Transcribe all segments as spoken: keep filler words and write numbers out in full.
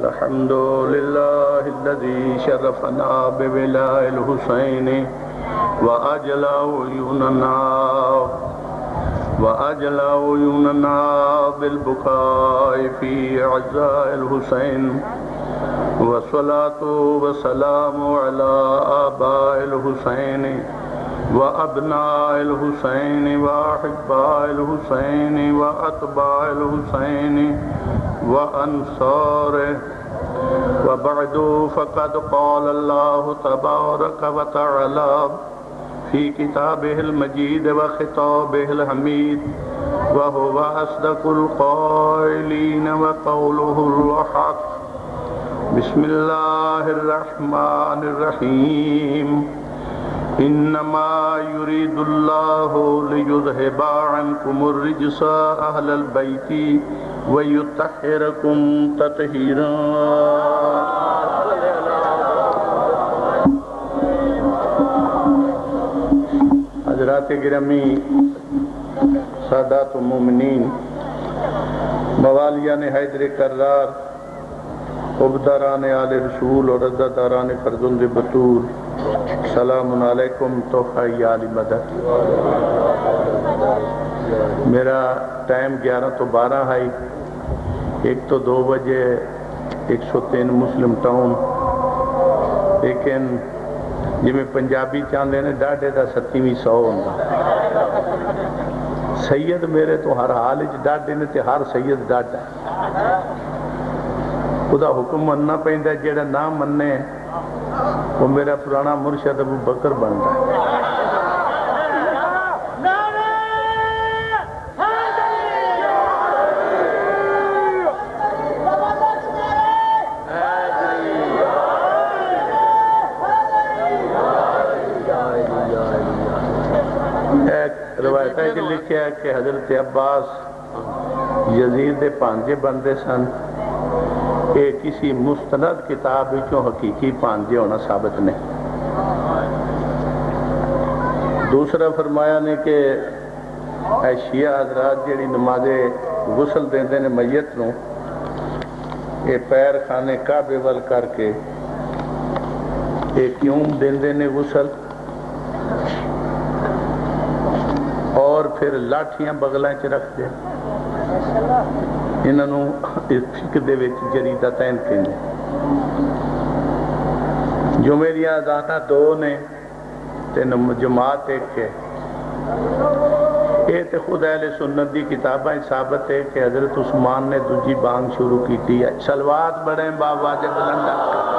الحمد لله الذي شرفنا بولاء الحسين وأجلى عيوننا وأجلى عيوننا بالبكاء في عزاء الحسين والصلاة والسلام على آباء الحسين وأبناء الحسين وأحباء الحسين وأتباع الحسين وأنصاره وبعد فقد قال الله تبارك وتعالى في كتابه المجيد وخطابه الحميد وهو أصدق القائلين وقوله الحق بسم الله الرحمن الرحيم إنما يريد الله ليذهب عنكم الرجس أهل البيت ويطهركم تطهيرا. حضرات گرامی، سادات المومنین، موالیان حیدر کرار، عبداران آل رسول اور عزاداران فرزند بطول، سلام علیکم. تحفہ آل مدد. میرا ٹائم گیارہ تو بارہ ہے، ایک تو دو بجے ایک سو تین مسلم ٹاؤن، لیکن جی میں پنجابی چاندے نے ڈاڈے دا ستیویں سو ہوندہ. سید میرے تو ہر حال اچ ڈاڈے نے تے ہر سید ڈاڈا. خدا حکم مننا پہندہ جیڑا نام مننے وہ میرا پرانا مرشد ابو بکر بن رہا ہے. ایک روایت ہے کہ لکھیا ہے کہ حضرت عباس یزید دے پانجے بندے سن. کہ کسی مستند کتاب وچوں حقیقی پانجے ہونا ثابت نہیں. دوسرا فرمایا نے کہ اے شیعہ حضرات جیڑی نماز غسل دیندے نے میت نو، اے پیر خانے کعبے ول کر کے اے کیوں دیندے نے غسل، اور پھر لاٹھیاں بغلاں چ رکھ دے. انہوں اس فکر دے وچ جریدتین کہندے. جو میری آزانہ دو نے تے جماعت ایک ہے. یہ تے خود اہل سنت دی کتابیں ثابت ہے کہ حضرت عثمان نے دوجی بانگ شروع کی تھی. سلوات بڑھیں بابا جے بلندہ.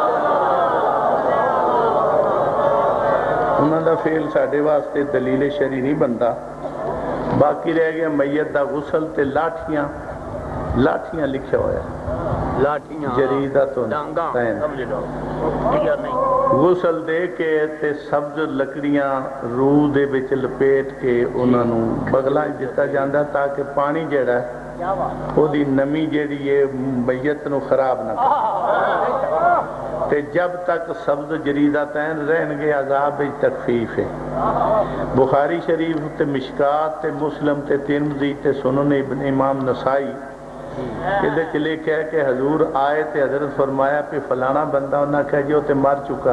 انہوں دا فعل ساڑھے واسطے دلیل شرعی نہیں بنتا. باقی رہ گیا میت دا غسل تے لاٹھیاں. لاٹھیاں لکھے ہوئے جریدہ تو غسل دے کے تے سبز لکڑیاں روح دے بچ لپیٹ کے انہوں بغلاں جتا جاندہ تاکہ پانی جیڑا ہے وہ دی نمی جیڑی ہے میت نو خراب نہ کر. تے جب تک سبز جریدہ تین رہن گے عذاب تخفیف ہے. بخاری شریف تے مشکات تے مسلم تے ترمذی تے سنن ابن امام نسائی کہ چلے کہہ کہ حضور آئے تے حضرت فرمایا پہ فلانا بندہ انہاں کہہ جو تے مر چکا.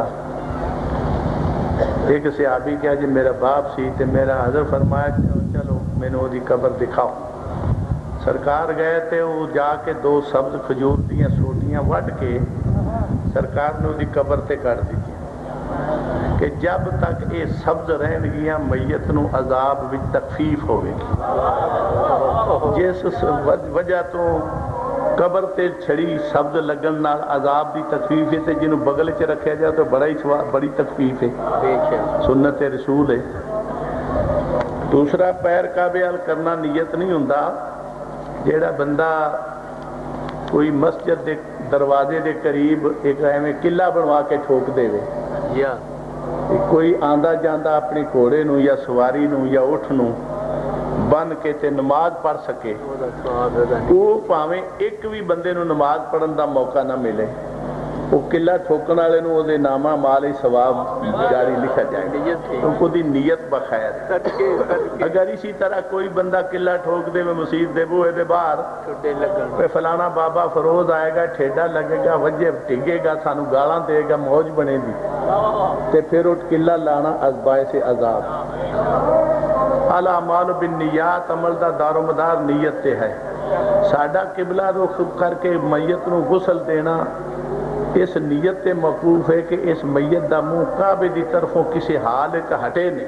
ایک صحابی کہا جی میرا باپ سی تے میرا حضرت فرمایا چلو میں نے وہ دی قبر دکھاؤ. سرکار گئے تے وہ جا کے دو سبز کھجور دیاں سوٹیاں وڈ کے سرکار نے وہ دی قبر تے کر دی کہ جب تک یہ سبز رہن گیا میت نو عذاب وچ تخفیف ہوئے گی. جس وجہ تو قبر تے چھڑی سبز لگن نال عذاب دی تخفیف ہے تے جنہوں بغل چ رکھیا جائے تو بڑا ہی بڑی تخفیف ہے. سنت رسول ہے. دوسرا پیر کعبے حل کرنا نیت نہیں ہوندا. جیڑا بندہ کوئی مسجد دے دروازے دے قریب ایک ایویں قلعہ بنوا کے ٹھوک دے وے، کوئی آندہ جاندہ اپنی گھوڑے نو یا سواری نو یا اٹھ نو بن کے تے نماز پڑھ سکے، وہ پاویں ایک بھی بندے نو نماز پڑھن دا موقع نہ ملے، وہ قلعہ ٹھوکن والے نو دے نامہ مال ثواب جاری لکھا جائے گا تو دی نیت بخیر. اگر اسی طرح کوئی بندہ قلعہ ٹھوک دے میں مسجد دے بوئے دے باہر پہ فلانا بابا فروز آئے گا ٹھیڈا لگے گا وجہ ٹگے گا سانو گالاں دے گا موج بنے دی تے پھر اٹھ قلعہ لانا از باعث عذاب. الاعمال بالنیات عمل دا دار و مدار نیت تے ہے. ساڈا قبلہ رخ کر کے میت نو غسل دینا اس نیت تے موقوف ہے کہ اس میت دا منہ کعبے دی طرفوں کسی حال ہٹے نہیں.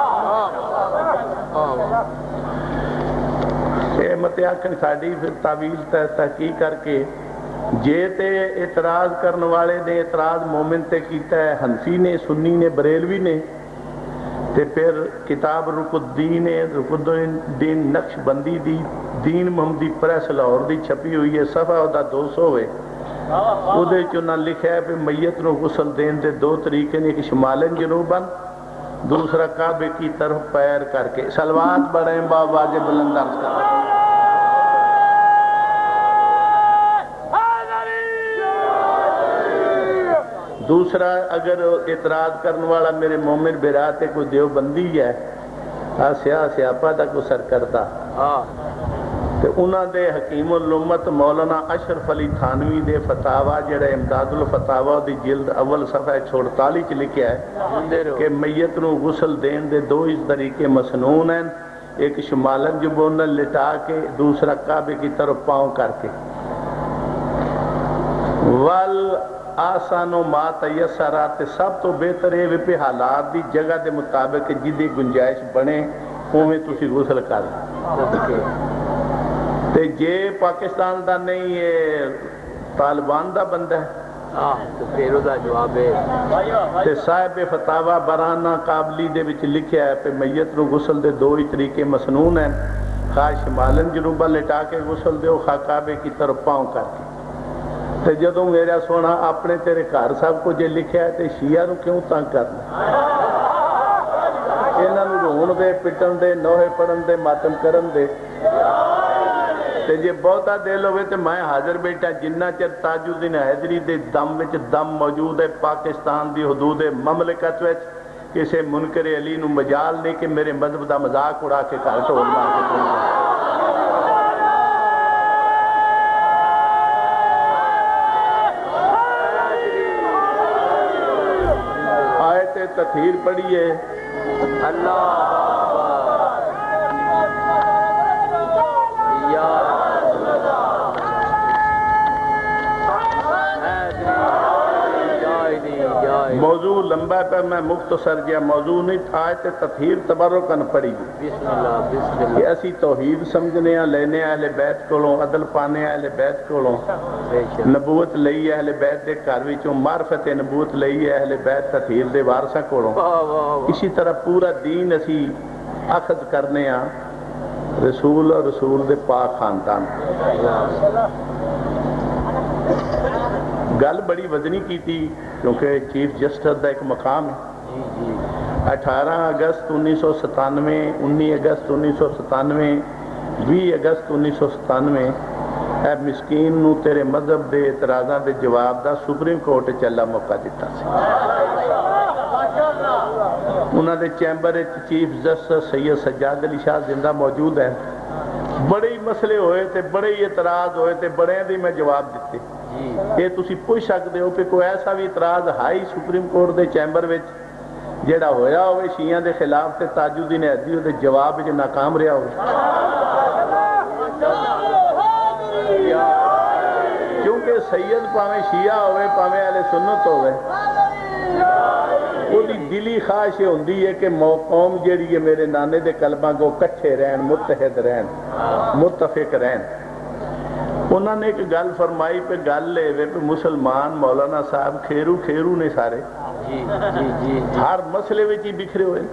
اے متے آکھن ساڈی پھر تعویل تحقیق کر کے جے تے اعتراض کرنے والے نے اعتراض مومن تے کیتا ہے حنفی نے سنی نے بریلوی نے تے پھر کتاب رک الدین رک الدین نقش بندی دی دین محمدی پریس لاہور دی چھپی ہوئی ہے صفحہ دا دو سو ہوئے وہ دے چنا لکھا ہے پہ میت نو غسل دین دے دو طریقے نے ایک شمالن جنوباً دوسرا کعبے کی طرف پیر کر کے. سلوات بڑھیں با واجب بلند عرض کر. دوسرا اگر اعتراض کرنے والا میرے مومن براتے کوئی دیوبندی ہے سیاہ سیاپا دا کو سر کرتا تو انہاں دے حکیم الامت مولانا اشرف علی تھانوی دے فتاوہ جڑا امداد الفتاوہ دی جلد اول صفحہ ایک سو اڑتالیس لکھیا ہے کہ میت نو غسل دین دے دو اس طریقے مسنون ہیں. ایک شمالن جبونن لٹا کے دوسرا کعبے کی طرف پاؤں کر کے. وال آسان و ما تیسرات سب تو بہتر ہے پہ حالات دی جگہ دے مطابق جدی گنجائش بنے اوہیں تسی غسل کر تے جے پاکستان دا نہیں ہے طالبان دا بندہ ہے تو پھر دا جواب ہے تے صاحب فتاوہ برانہ قابلی دے وچ لکھیا ہے پہ میت نو غسل دے دو ہی طریقے مسنون ہیں. خواہ شمالن جنوبہ لٹا کے غسل دے خواہ کعبے کی طرف پاؤں کر کے. تے جدوں میرا سونا اپنے تیرے گھر صاحب کو جے لکھیا ہے تے شیعہ نو کیوں تنگ کرنا انہاں نو رون دے پٹن دے نوحے پڑھن دے ماتم کرن دے تے جے بہتا دل ہوئے تے میں حاضر بیٹھا جنہ چر تاج الدین حیدری دے دم وچ دم موجود ہے پاکستان دی حدود مملکت وچ کسے منکر علی نو مجال نہیں کہ میرے مذہب دا مذاق اڑا کے گھر ٹول مار کے آیت تطہیر پڑھیے. اللہ موضوع لمبا پر میں مختصر جیا موضوع نہیں آیت تطہیر تبرکن پڑھی بسم اللہ بسم اللہ کہ اسی توحید سمجھنے ہیں لینے اہل بیت کولوں عدل پانے اہل بیت کولوں نبوت لئی اہل بیت دے گھر وچوں معرفت نبوت لئی اہل بیت تطہیر دے وارثاں کولوں. اسی طرح پورا دین اسی اخذ کرنے ہیں رسول اور رسول دے پاک خاندان. گل بڑی وزنی کی تھی کیونکہ چیف جسٹس دا ایک مقام ہے. اٹھارہ اگست انیس سو ستانوے انی اگست انیس سو ستانوے بھی اگست انیس سو ستانوے اے مسکین نو تیرے مذہب دے اعتراضاں دے جواب دا سپریم کورٹ چلا موقع دیتا سی. انہاں دے chamber chief justice Syed Sajjad Ali Shah زندہ موجود ہیں. بڑے ہی مسئلے ہوئے تھے بڑے ہی اعتراض ہوئے تھے بڑے دی میں جواب دیتے. یہ تسی پوچھ سکتے ہو کہ کوئی ایسا بھی اعتراض ہائی سپریم کورٹ دے چیمبر وچ جیڑا ہویا ہوئے شیعہ دے خلاف تے تاج الدین حیدری دے جواب وچ ناکام رہا ہوئے. کیونکہ سید پاویں شیعہ ہوئے پاویں اہل سنت ہوئے وہ دی دلی خواہش ہوندی ہے کہ قوم جیڑی ہے میرے نانے دے کلمہ کو کٹھے رہن متحد رہن متفق رہن. انہوں نے ایک گل فرمائی پہ گل لے وے پہ مسلمان مولانا صاحب کھیرو کھیرو نے سارے ہر مسئلے وچ ہی بکھرے ہوئے.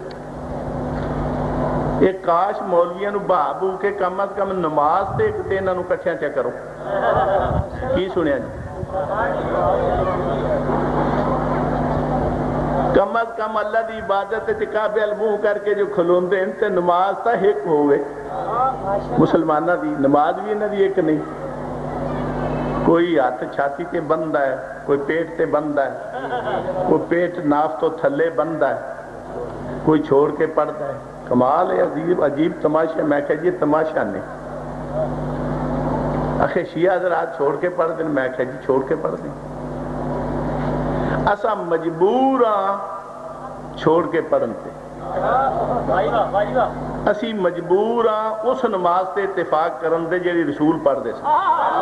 ایک کاش مولویاں نو بابو کے کم از کم نماز تے تے انہاں نو کٹھیاں چا کرو. کی سنیا جی کم از کم اللہ دی عبادت تے کعبے المنہ کر کے جو کھلوندے تے نماز تا ایک ہوئے. مسلمانہ دی نماز بھی انہاں دی ایک نہیں. کوئی ہاتھ چھاتی تے بندہ ہے، کوئی پیٹ تے بندہ ہے، کوئی پیٹ ناف تو تھلے بندہ ہے، کوئی چھوڑ کے پڑھتا ہے. کمال ہے، عجیب عجیب تماشا. میں کہا جی تماشا نہیں. آخر شیعہ حضرات چھوڑ کے پڑھ دیں. میں کہا جی چھوڑ کے پڑھ دیں. اسا مجبور ہاں چھوڑ کے پڑھن تے. اسی مجبور ہاں اس نماز تے اتفاق کرن دے جیڑی رسول پڑھ دے سن.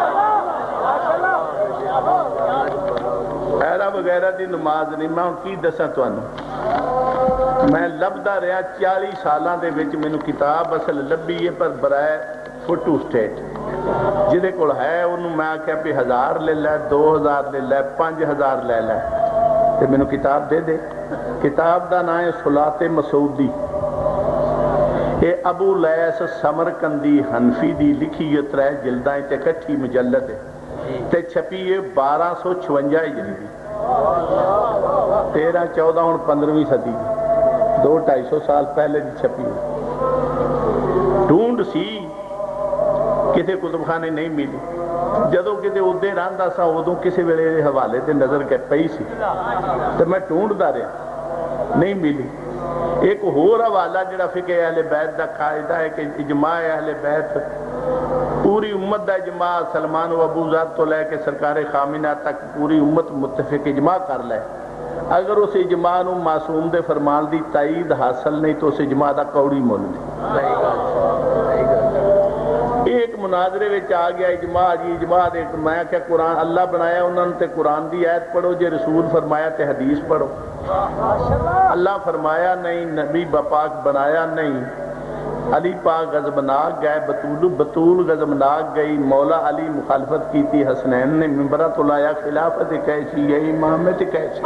ایرا وغیرہ دی نماز نہیں. میں کی دساں تانوں، میں لبدا رہا چالی سالاں دے وچ مینوں کتاب اصل لبھی ہے پر برائے فوٹو سٹیٹ. جہدے کول ہے انہوں میں آکھیا بھی ہزار لے لے، دو ہزار لے لے، پانچ ہزار لے لے تے مینوں کتاب دے دے. کتاب دا نام ہے صلاۃ مسعودی. یہ ابو لیث سمرقندی حنفی دی لکھی ہے، ترے جلداں تے کٹھی مجلد ہے تے چھپی ہے بارہ سو چھونجا ہجری دی. تیرہ چودہ ہن پندرہویں صدی دی، دو ڈھائی سو سال پہلے دی چھپی ہے. ڈھونڈ سی کسی کتب خانے نہیں ملی. جدو کتے ادے رہندا سا ادو کسی ویلے حوالے تے نظر کے پئی سی تے میں ڈھونڈدا رہا، نہیں ملی. ایک ہور حوالہ جڑا فقہ اہل بیت دا قاعدہ ہے کہ اجماع اہل بیت پوری امت دا اجماع، سلمان و ابو ذر تو لے کے سرکار خامنہ تک پوری امت متفق اجماع کر لے. اگر اس اجماع نو معصوم دے فرمان دی تائید حاصل نہیں تو اس اجماع دا کوڑی مول نہیں. ایک مناظرے وچ آ گیا اجماع جی اجماع دے. میں کہ قرآن اللہ بنایا انہوں نے تے قرآن دی آیت پڑھو، جے رسول فرمایا تے حدیث پڑھو. اللہ فرمایا نہیں، نبی بپاک بنایا نہیں. علی پاک غضبناک گئے، بطول بطول غضبناک گئی. مولا علی مخالفت کی تھی، حسنین نے منبرہ تو لایا خلافت کیسی ہے امامت کیسی.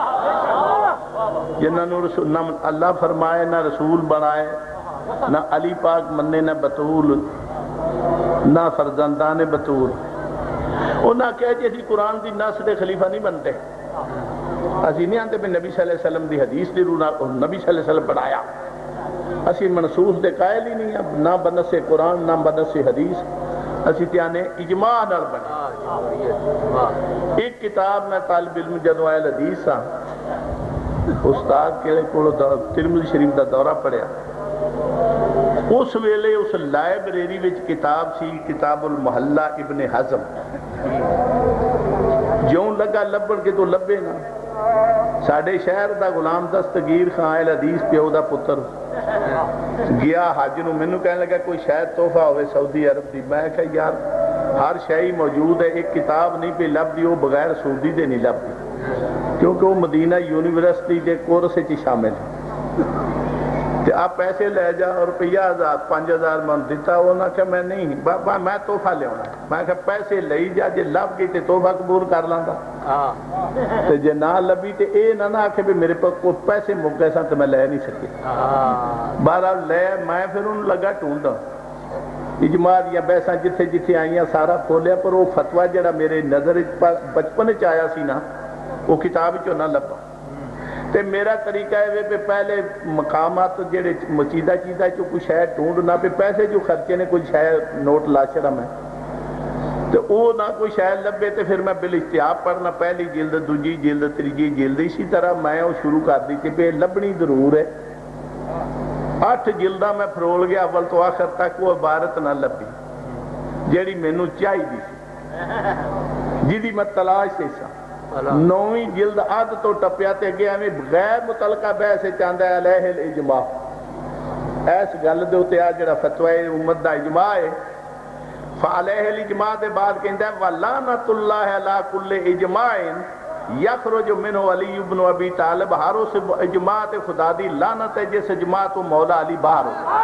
جنہاں نو رسول نہ اللہ فرمائے نہ رسول بنائے، نہ علی پاک مننے نہ بطول نہ فرزندان بطول. انہاں کہا جی اسی قرآن دی نص دے خلیفہ نہیں بنتے. اسی نہیں آنتے پہ نبی صلی اللہ علیہ وسلم دی حدیث دی رونا نبی صلی اللہ علیہ وسلم بنایا. اسی منصوص دے قائل ہی نہیں ہیں، نہ بنس قرآن نہ بنس حدیث. اسی تیانے اجماع نال بنے. ایک کتاب میں طالب علم جدو اہل حدیث ہاں، استاد کے کولو ترمذی شریف دا دورہ پڑھیا. اس ویلے اس لائبریری وچ کتاب سی کتاب المحلہ ابن حزم. جوں لگا لبن کے تو لبے نا. ساڑھے شہر دا غلام دستگیر خان اہل حدیث پیو دا پتر گیا حج نو. مینوں کہنے لگا کوئی شاید تحفہ ہوئے سعودی عرب دی. میں کہا یار ہر شے موجود ہے، ایک کتاب نہیں پہ لب دی وہ بغیر سعودی دے نہیں لب دی، کیونکہ وہ مدینہ یونیورسٹی دے کورس وچ شامل ہے. آپ پیسے لے جا اور روپیہ ہزار پانچ ہزار من دیتا. وہ نہ کہ میں نہیں میں تحفہ لے آنا. میں کہ پیسے لئی جا، جے لب گئی تے تحفہ قبول کر لاندا، تے جے نہ لبی تے اے نہ نہ کہ میرے پاس کوئی پیسے مک گئے سن تے میں لے نہیں سکے. بہرحال لے میں پھر ان لگا ٹونڈا اجماع دیاں بحثاں جتھے جتھے آئیاں سارا کھولیا، پر وہ فتویٰ جڑا میرے نظر بچپن چ آیا سی نا وہ کتاب چوں نہ لبا. تے میرا طریقہ ہے پہ پہلے مقامات جڑے مچیدہ چیدہ چو کوئی شاید ڈھونڈنا پہ پیسے جو خرچے نے کوئی شاید نوٹ لا چھڑا میں تو وہ نہ کوئی شاید لبے تے پھر میں بالاحتیاط پڑھنا پہلی جلد دوجی جلد تیجی جلد. اسی طرح میں وہ شروع کر دی تھی پہ لبنی ضرور ہے. اٹھ جلدہ میں پھرول گیا اول تو آخر تک وہ عبارت نہ لبی جیڑی مینوں چاہی دی سی، جی دی میں تلاش سے سا. نویں جلد آدھ تو ٹپیا تے گیا میں غیر متعلقہ بحث چاندہ ہے علیہ الاجماع. ایس گل دے ہوتے آ جڑا فتوی امت دا اجماع ہے. فعلیہ الاجماع دے بعد کہندہ ہے وَلَانَةُ اللَّهِ عَلَىٰ كُلِّ اِجْمَاعٍ یخرج منہ علی ابن ابی طالب. ہر اس اجماع تے خدا دی لعنت ہے جس اجماع تو مولا علی باہر ہو.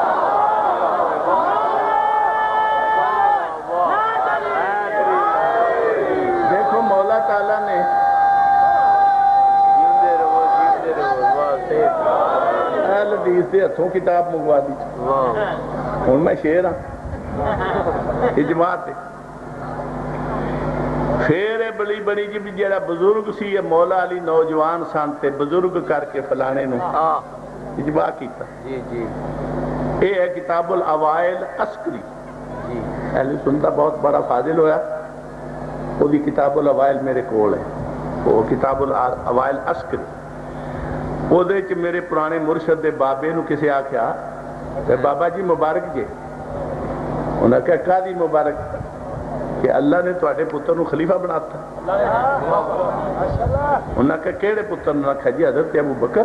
دیکھو مولا تعالیٰ نے اہل حدیث دے ہتھوں کتاب منگوا دی. ہوں میں شیر ہاں اجماع تے. پھر بڑی بڑی جی بھی جڑا بزرگ سی یہ مولا علی نوجوان سن تے بزرگ کر کے فلانے نو اجماع کیتا. یہ ہے کتاب الاوائل عسکری. اہل سنت بہت بڑا فاضل ہویا. وہ بھی کتاب الاوائل میرے کول ہے، وہ کتاب الاوائل عسکری، وہ دے چ میرے پرانے مرشد دے بابے نو کسے آکھیا کہ بابا جی مبارک جے، انہاں کہا قاضی مبارک کہ اللہ نے تواڈے پتر نو خلیفہ بناتا، انہاں کہا کیڑے پتر نو؟ کہا جی حضرت ابو بکر،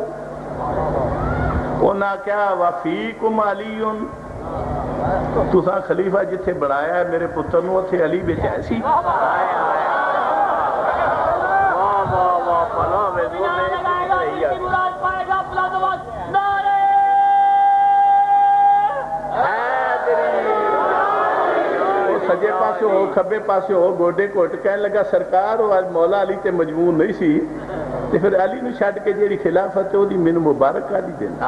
انہاں کہا وفیکم علی، تساں خلیفہ جتھے بنایا ہے میرے پتر نو اتھے علی بیچ ایسی؟ سجے پاسے ہو کھبے پاسے ہو گوڈے کوٹ کہنے لگا سرکار وہ آج مولا علی تے مجبور نہیں سی تے پھر علی نو چھڈ کے جیڑی خلافت ہے وہ دی مینوں مبارک کر دی دینا۔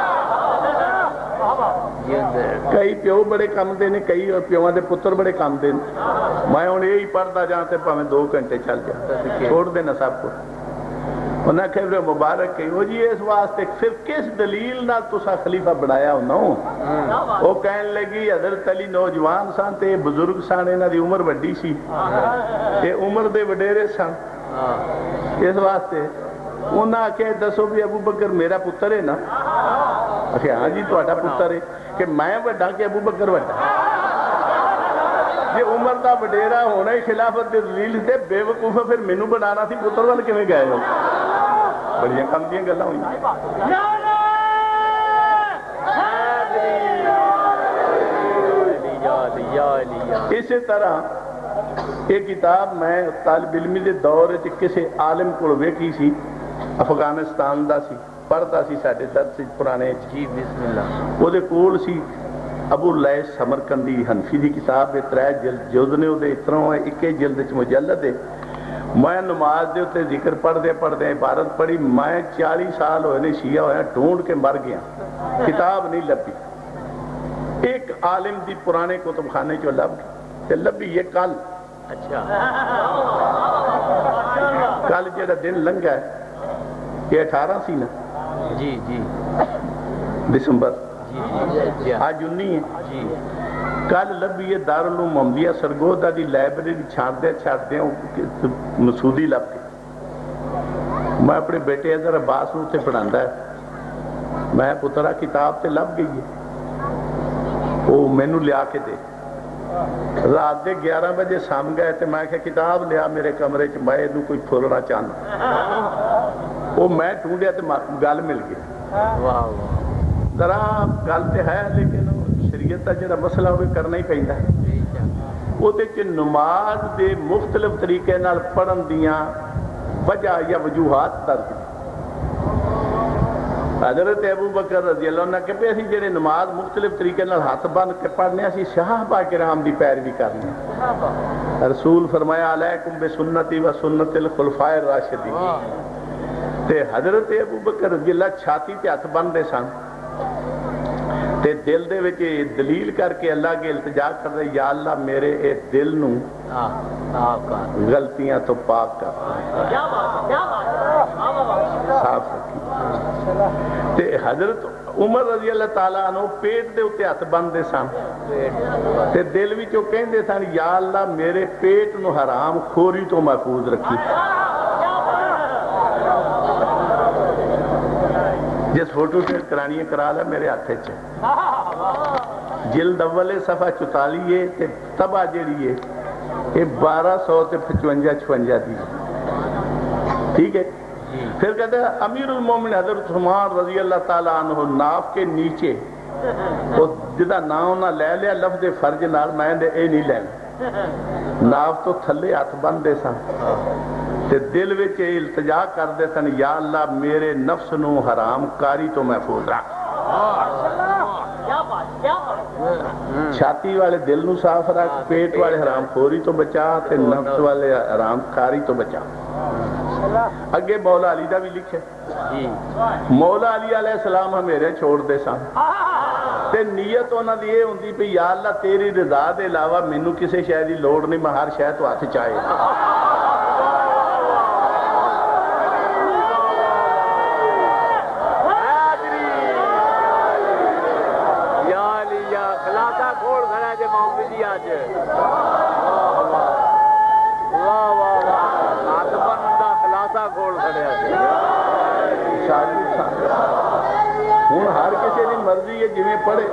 کئی پیو بڑے کم دے نے، کئی پیواں دے پتر بڑے کم دے نے، میں ہن یہی پڑھدا جاں تے پاویں دو گھنٹے چل جا، چھوڑ دینا سب کو۔ انہاں کہ مبارک کہ وہ جی اس واسطے پھر کس دلیل نال تساں خلیفہ بنایا انہوں؟ وہ کہنے لگی حضرت علی نوجوان سن تے بزرگ سن، انہاں دی عمر وڈی سی تے عمر دے وڈیرے سن، اس واسطے انہاں کہ دسو بھی ابو بکر میرا پتر ہے نا؟ کہ ہاں جی تہاڈا پتر ہے، کہ میں وڈا کہ ابو بکر وڈا؟ یہ عمر دا وڈیرا ہونا ہی خلافت دے دلیل تے بے وقوف پھر مینوں بنانا سی پتر ول کیویں گئے ہو؟ بڑی کم دیاں گلاں ہوئیں۔ اسی طرح ایک کتاب میں طالب علمی دے دور وچ کسے عالم کول ویکھی سی، افغانستان دا سی، پڑھتا سی ساڈے درس پرانے جی بسم اللہ، وہ دے کول سی ابو لیث سمرقندی حنفی دی کتاب دے ترے جلد جلد نے، وہ دے اتروں ہے اکے جلد وچ مجلد ہے۔ میں نماز دے اتے ذکر پڑھ دے پڑھ دے عبارت پڑھی، میں چالی سال ہوئے نے شیعہ ہویا ڈھونڈ کے مر گیا، کتاب نہیں لبھی۔ ایک عالم دی پرانے کتب خانے چو لب تے لبھی یہ کل، اچھا کل جڑا دن لنگا ہے یہ اٹھارہ سی نا جی جی دسمبر، آج انی ہے، کل لبھی یہ دارالعلوم محمدیہ سرگودا دی لائبریری چھاڑ دے چھاڑ دے مسعودی لب کے، میں اپنے بیٹے ادھر عباس نو تے پڑھاندا ہے، میں پترا کتاب تے لب گئی ہے، وہ مینوں لیا کے دے، رات دے گیارہ بجے سام گئے تے میں کہ کتاب لیا میرے کمرے چ، میں اینوں کوئی پھولنا چاہنا، وہ میں ڈھونڈیا تے گل مل گئی۔ ذرا گل تے ہے لیکن شریعت کا جڑا مسئلہ وہ کرنا ہی پیندا ہے، وہ نماز دے مختلف طریقے نال پڑھن دیاں وجہ یا وجوہات درج۔ حضرت ابو بکر رضی اللہ عنہ کہ پہ اسی جڑے نماز مختلف طریقے نال ہاتھ بند کے پڑھنے اسی صحابہ کرام دی پیروی کرنی، رسول فرمایا علیکم بسنتی و سنت الخلفاء الراشدین، تے حضرت ابو بکر رضی اللہ چھاتی تے ہاتھ بندے سن تے دل دے وچ دلیل کر کے اللہ کے التجا کر رہے، یا اللہ میرے اے دل نو غلطیاں تو پاک کر، صاف رکھی۔ تے حضرت عمر رضی اللہ تعالیٰ عنہ پیٹ دے اتے ہاتھ بندے سن تے دل وچوں کہندے سن یا اللہ میرے پیٹ نو حرام خوری تو محفوظ رکھی۔ جس فوٹو سے کرانی کرا لیا میرے ہاتھ چ، جلد اول صفحہ چوتالی ہے تے تباہ جیڑی ہے یہ بارہ سو تے پچونجا چھونجا دی، ٹھیک ہے۔ پھر کہتے ہیں امیر المومن حضرت عثمان رضی اللہ تعالیٰ عنہ ناف کے نیچے جدا نام نہ لے لیا لفظ فرج نال، میں دے اے نہیں لینا، ناف تو تھلے ہاتھ بندے سن تے دل وچ التجا کردے سن یا اللہ میرے نفس نو حرام کاری تو محفوظ رکھ، چھاتی والے دل نو صاف رکھ، پیٹ والے حرام خوری تو بچا تے نفس والے حرام کاری تو بچا۔ اگے مولا علی دا بھی لکھے، مولا علی علیہ السلام ہمیرے چھوڑ دے سن تے نیت انہاں دی یہ ہوندی پئی یا اللہ تیری رضا دے علاوہ مینوں کسے شے دی لوڑ نہیں، میں ہر شے تو ہاتھ چاہے۔ اللہ مرضی ہے جویں پڑھے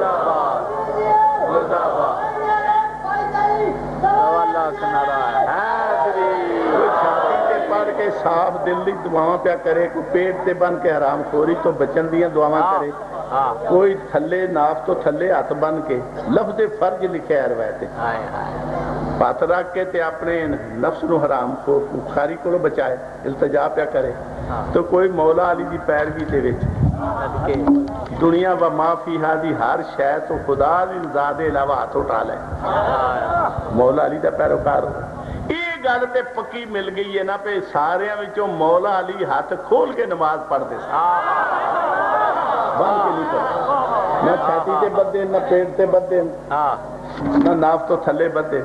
چھاتی تے پڑھ کے صاف دل دی دعاواں پیا کرے، کوئی پیٹ تے بن کے حرام خوری تو بچن دیاں دعاواں کرے، کوئی تھلے ناف تو تھلے ہاتھ بن کے لفظ فرج لکھے ہے روایت ہاتھ رکھ کے تے اپنے نفس نو حرام خاری کو بچائے، التجا پیا کرے، تو کوئی مولا علی دی پیروی دے وچ دنیا و ما فیہا دی ہر شے تو خدا دی رضا دے علاوہ ہاتھ اٹھا لے، مولا علی دا پیروکار یہ گل تے پکی مل گئی ہے نا پہ سارے وچوں مولا علی ہاتھ کھول کے نماز پڑھ دے بن کے نہیں پڑھتے، نہ چھاتی تے بدے نہ پیٹ تے بدے نہ ناف تو تھلے بدے۔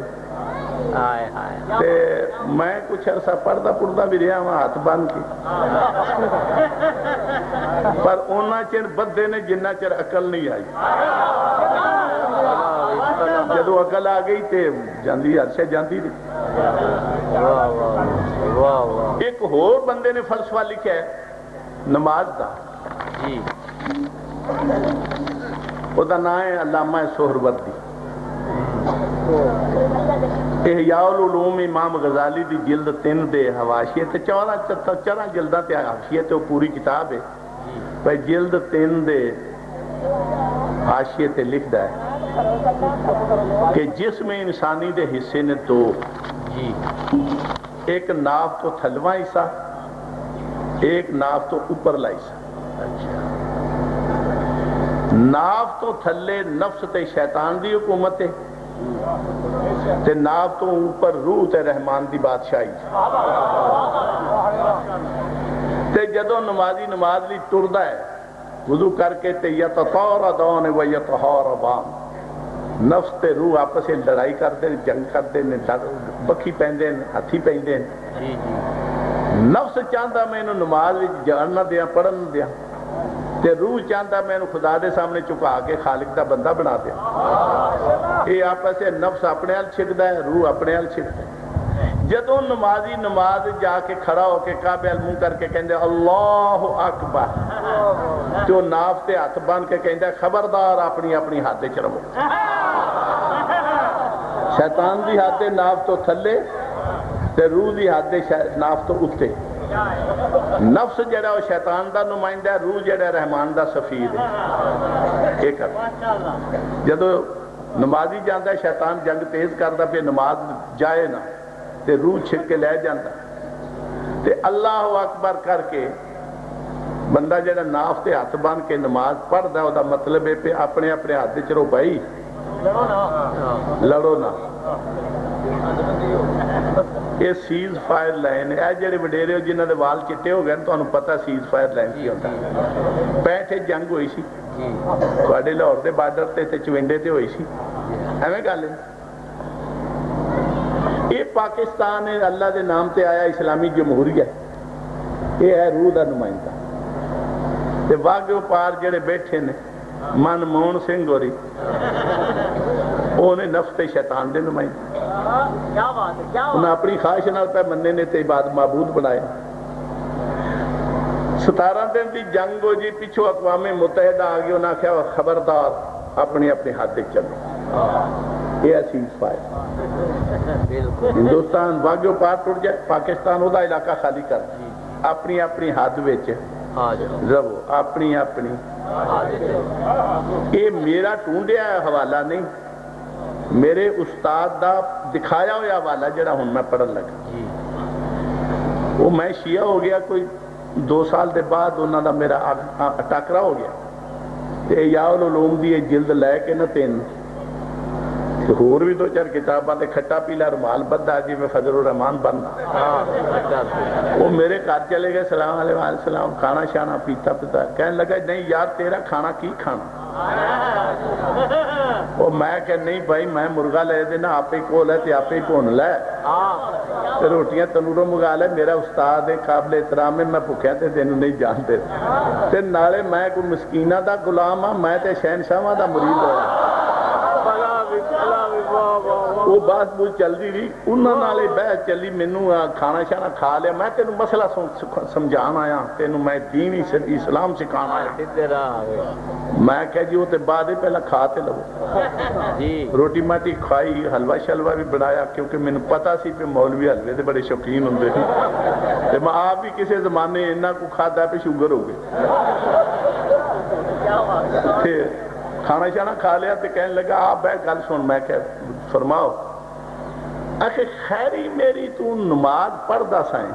تے میں کچھ عرصہ پڑھتا پڑھتا بھی رہا ہوں ہاتھ بن کے، پر اونا چر بدے نے جنہ چر عقل نہیں آئی، جدو عقل آ گئی تے جاندی عرصے جاندی دی۔ ایک اور بندے نے فلسفہ لکھا ہے نماز دا، وہ دا نام ہے علامہ سہروردی، احیاء العلوم امام غزالی دی جلد تین دے حواشیے تے چورا چرا جلدہ تے حواشیے تے وہ پوری کتاب ہے، پر جلد تین دے حاشیے تے لکھ دا ہے کہ جسم انسانی دے حصے نے دو، ایک ناف تو تھلواں حصہ، ایک ناف تو اوپر لا حصہ۔ ناف تو تھلے نفس تے شیطان دی حکومت ہے، تے ناف تو اوپر روح تے رحمان دی بادشاہی، تے جدو نمازی نماز لی ٹردا ہے وضو کر کے تے یتطاردان و یتحاربان، نفس تے روح آپس سے لڑائی کرتے جنگ کرتے بکھی پیندے ہاتھی پیندے، نفس چاہتا میں انہوں نماز جان نہ دیا پڑھن نہ دیا، تے روح چاہتا میں انہوں خدا دے سامنے چکا کے خالق دا بندہ بنا دیا، یہ آپس سے نفس اپنے حال چھکدا ہے، روح اپنے حال چھکدا ہے۔ جدو نمازی نماز جا کے کھڑا ہو کے کعبے ال منہ کر کے کہندے اللہ اکبر، تو ناف تے ہاتھ بن کے کہندے خبردار اپنی اپنی ہاتھ چ رہو، شیطان دی ہاتھ ناف تو تھلے تے روح دی ہاتھ ناف تو اتے، نفس جڑا وہ شیطان دا نمائندہ ہے، روح جڑا رحمان دا سفیر ہے۔ ایک جدو نمازی جاندہ ہے شیطان جنگ تیز کردا پہ نماز جائے نا تے روح چھک کے لے جاندہ تے اللہ اکبر کر کے بندہ جڑا ناف تے ہاتھ بان کے نماز پڑھ دا ہو دا مطلب ہے پہ اپنے اپنے ہاتھ دے چرو بھائی لڑو نا، یہ سیز فائر لائن ہے، جڑے وڈیرے ہو جنہاں دے وال چٹے ہو گئے تو انہوں پتہ سیز فائر لائن کی ہوتا ہے، پینٹے جنگ ہوئی سی کوڑے لاہور دے بارڈر تے تے چوینڈے تے ہوئی سی، ایویں گل ہے۔ یہ پاکستان ہے اللہ دے نام تے آیا اسلامی جمہوریہ، یہ ہے روح دا نمائندہ، تے واگو پار جڑے بیٹھے نے من موہن سنگھ ہو رہی انہیں نفس تے شیطان دے نمائندہ، انہیں اپنی خواہش نال پہ مننے نے تے بعد معبود بنایا۔ ستارہ دن دی جنگ ہو جی پیچھو اقوام متحدہ آگے انہاں کیا خبردار اپنی اپنی ہاتھ دے چلو، یہ سیز فائر۔ ہندوستان واگیو پار ٹوٹ جائے پاکستان وہ دا علاقہ خالی کر اپنی اپنی ہاتھ ویچ رہو، اپنی اپنی۔ یہ میرا ٹونڈیا حوالہ نہیں، میرے استاد دا دکھایا ہویا حوالہ جڑا ہن میں پڑھن لگا، وہ میں شیعہ ہو گیا کوئی دو سال دے بعد انہاں دا میرا ٹاکرا ہو گیا، احیاء العلوم دی جلد لے کے نہ تین اور بھی دو چار کتاباں تے کھٹا پیلا رومال بدھا جی میں فضل الرحمان بننا، وہ میرے گھر چلے گئے سلام علیہ السلام کھانا شانا پیتا پیتا، کہنے لگا نہیں یار تیرا کھانا کی کھانا، وہ میں کہ نہیں بھائی میں مرغا لے دینا آپ ہی کول ہے تے آپ ہی کون لے روٹیاں تنوروں منگا لے، میرا استاد ہے قابل احترام ہے، میں بھکھیا تے تینوں نہیں جانتے تے نالے میں کوئی مسکینہ دا غلام ہاں، میں تے شہنشاہاں دا مرید ہوا، وہ بات بول چل رہی رہی انہوں نے بحث چلی مینوں کھانا شانا کھا لیا میں تینوں مسئلہ سمجھان آیا تینوں میں دین اسلام سکھانا آیا میں کہا جی وہ تے بعد پہلا کھاتے لگو روٹی ماٹی کھائی حلوہ شلوہ بھی بنایا کیونکہ میں نے پتا سی پہ مولوی حلوے دے بڑے شوقین ہوں دے میں آپ بھی کسی زمانے انہاں کو کھاتا پہ شوگر ہو گئے پھر کھانا شانا کھا لیا تو کہنے لگا آپ بے گل سن میں کہ فرماؤ اکھے خیری میری تو نماز پڑھ دا سائیں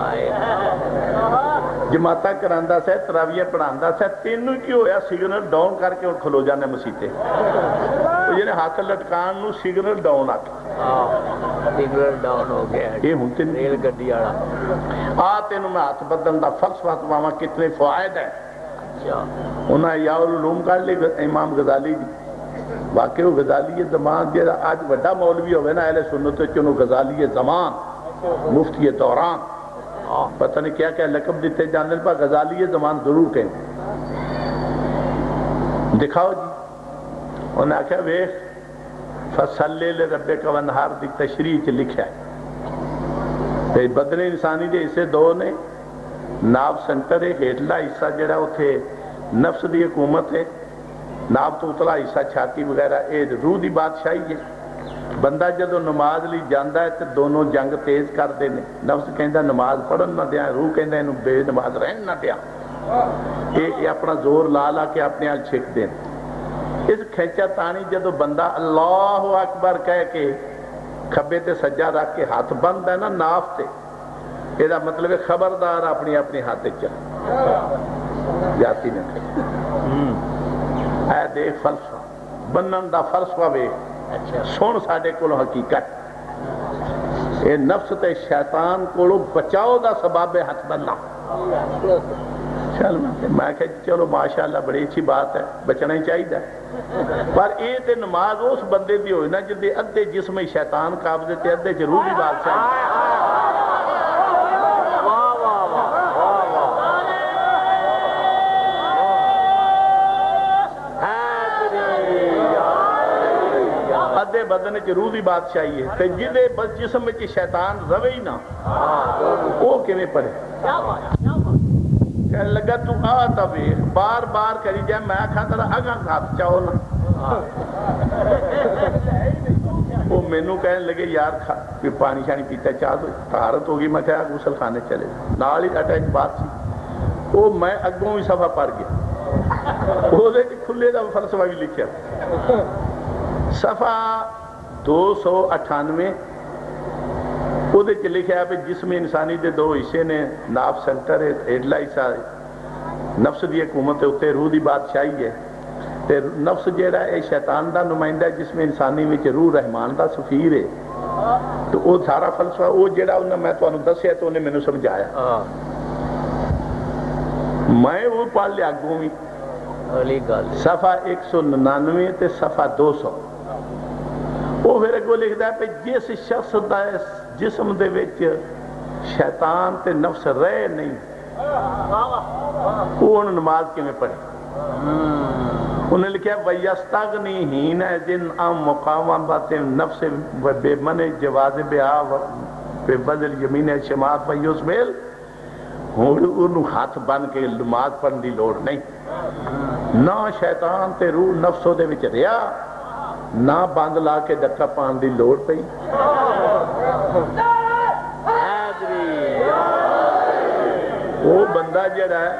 جماعتہ کراندہ سے تراویہ پڑھاندہ سے تینوں کی ہویا سگنل ڈاؤن کر کے اور کھلو جانے مسیطے تو یہ ہاتھ لٹکان نو سگنل ڈاؤن آکے سگنل ڈاؤن ہو گیا یہ ہونتے ریل گڈی آڑا آتے نو میں ہاتھ بدن دا فلسفہ وہاں کتنے فوائد ہے انہاں یا علوم کر لی امام غزالی جی واقعی غزالی زمان جیسا آج وڈا مولوی ہوئے نا اہل سنت چنو غزالی زمان مفتی دوران پتہ نہیں کیا کیا لقب دیتے جانے پا غزالی زمان ضرور کہیں دکھاؤ جی انہوں نے کہا ویخ فصلی لربے کا ونہار دی تشریح چ لکھا ہے بدن انسانی دے اسے دو نے ناب سنٹر ہے ہیٹلا حصہ جڑا اتھے نفس دی حکومت ہے ناب تو اتلا حصہ چھاتی وغیرہ اے روح دی بادشاہی ہے بندہ جدو نماز لی جاندہ ہے تو دونوں جنگ تیز کر دینے نفس کہندہ نماز پڑھن نہ دیا روح کہندہ انہوں بے نماز رہن نہ دیا یہ اپنا زور لا لا کے اپنے آل چھک دیں اس کھینچا تانی جدو بندہ اللہ اکبر کہہ کے کھبے تے سجا رکھ کے ہاتھ بند ہے نا ناف تے یہ مطلب ہے خبردار اپنی اپنی ہاتھ چل جاتی نہیں اے دیکھ فلسفہ بنن دا فلسفہ وے سن ساڑے کولو حقیقت اے نفس تے شیطان کولو بچاؤ دا سباب ہاتھ بننا چل میں کہ چلو ماشاءاللہ بڑی اچھی بات ہے بچنا ہی چاہیے دا پر اے تے نماز اس بندے دی ہوئی نا جدے ادھے جسم شیطان قابضے تے ادھے چ روح دی بات چاہیے بدن چ روح دی بادشاہی ہے تے جدے بس جسم میں شیطان روے ہی نہ وہ کیویں پڑھے کہنے لگا تو آتا بھی بار بار کری جائے میں کھا ترا اگاں ہاتھ چاہو نا وہ مینوں کہنے لگے یار پانی شانی پیتا چاہ تو طہارت ہوگی میں کہا غسل خانے چلے نال ہی اٹیچ بات سی وہ میں اگوں بھی صفحہ پڑھ گیا وہ دے کھلے دا فلسفہ بھی لکھیا صفحہ دو سو اٹھانوے وہ دے چلے کیا ہے جسم انسانی دے دو حصے نے ناف سنٹر ہے ایڈلا حصہ نفس دی حکومت ہے اتنے روح دی بادشاہی ہے تے نفس جیڑا ہے شیطان دا نمائندہ جسم انسانی میں روح رحمان دا سفیر ہے تو وہ سارا فلسفہ وہ جیڑا انہوں میں تو انہوں دسیا تو انہیں میں نے سمجھایا میں وہ پڑھ لیا گومی صفحہ ایک سو ننانوے تے صفحہ دو سو وہ پھر اگو لکھتا ہے کہ جس شخص دا جسم دے وچ شیطان تے نفس رہے نہیں وہ انہوں نماز کے میں پڑھے انہوں نے لکھا وَيَسْتَغْنِي حِينَ إِذٍ عَن مُقَاوَمَةِ النَّفْسِ بِمَنْعِ جَوَازِ بِهَا بِبَذْلِ الْيَمِينِ الشِّمَالِ فَيُصْبِحُ انہوں ہاتھ بن کے نماز پڑھن دی لوڑ نہیں نہ شیطان تے روح نفسوں دے وچ ریا نہ بند لا کے ڈکا پان دی لوڑ پئی وہ بندہ جڑا ہے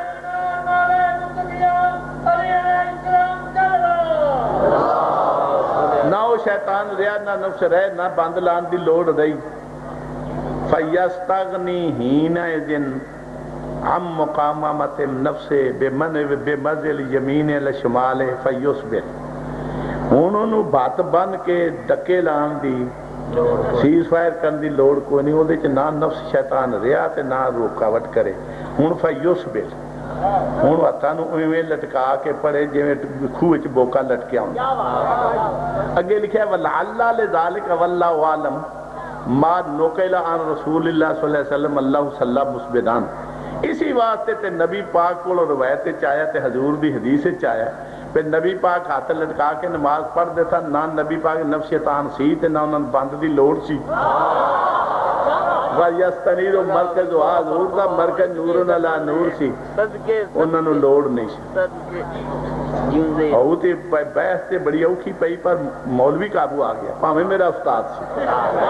نہ وہ شیطان ریا نہ نفس رہے نہ بند لان دی لوڑ رہی فَيَسْتَغْنِي حِينَ إِذٍ عَن مُقَامَمَةِ النَّفْسِ بِمَذِّلِ الْيَمِينِ الشِّمَالِ فَيُصْبِحُ انہوں نے بات بن کے ڈکے لان دی سیز فائر کرن دی لوڑ کوئی نہیں ہوندے چھ نہ نفس شیطان ریا تے نہ رکاوٹ کرے ہن فیصبر ہن ہتھاں اوویں لٹکا کے پڑے جویں کھوہ وچ بوکا لٹکیا ہوندا اگے لکھیا ولعل لذالک واللہ عالم ما نقل عن رسول اللہ صلی اللہ علیہ وسلم اللہ صلی مسبدان اسی واسطے تے نبی پاک کو روایت چاہیا تے حضور دی حدیث چاہیا پھر نبی پاک ہاتھ لٹکا کے نماز پڑھ دیتا، نہ نبی پاک نفس شیطان سی تے نہ انہوں نے بند دی لوڑ سی۔ وَيَسْتَنِيرُ مرکز و حضور دا مرکز نور علی نور سی، انہوں نے لوڑ نہیں سی۔ او تے بحث تے بڑی اوکھی پئی پر مولوی قابو آ گیا، پاویں میرا استاد سی،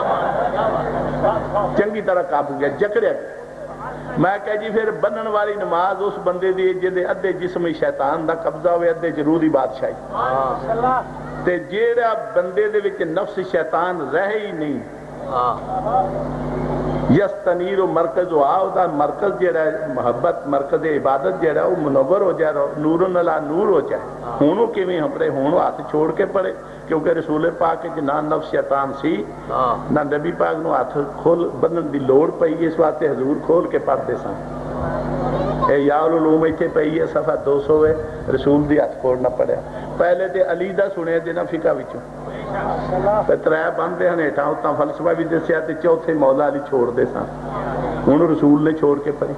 چنگی طرح قابو گیا، جکڑیا گیا۔ میں کہا جی پھر بنن والی نماز اس بندے دی جدے ادھے جسم شیطان دا قبضہ ہوئے، ادھے جروح دی بادشاہی، تے جیڑا بندے دے وچ نفس شیطان رہ ہی نہیں، یستنیر و مرکز و آو دا مرکز جیڑا ہے محبت، مرکز عبادت جیڑا ہے وہ منور ہو جائے، نور علی نور ہو جائے۔ ہونوں کے میں ہم پڑے ہونوں ہاتھ چھوڑ کے پڑے، کیونکہ رسول پاک کے نہ نفس شیطان سی نہ نبی پاک نو ہاتھ کھول بندن دی لوڑ پئی، اس واسطے حضور کھول کے پڑھتے سن۔ اے یا العلوم ایتھے پئی ہے صفحہ دو سو ہے، رسول دی ہاتھ کھولنا پڑیا۔ پہلے تے علی دا سنے دینا فقہ وچوں، پھر ترے بندے ہیں ہیٹھاں اتنا فلسفہ بھی دسیا تے چوتھے مولا علی چھوڑ دے سن، ہن رسول نے چھوڑ کے پڑھی۔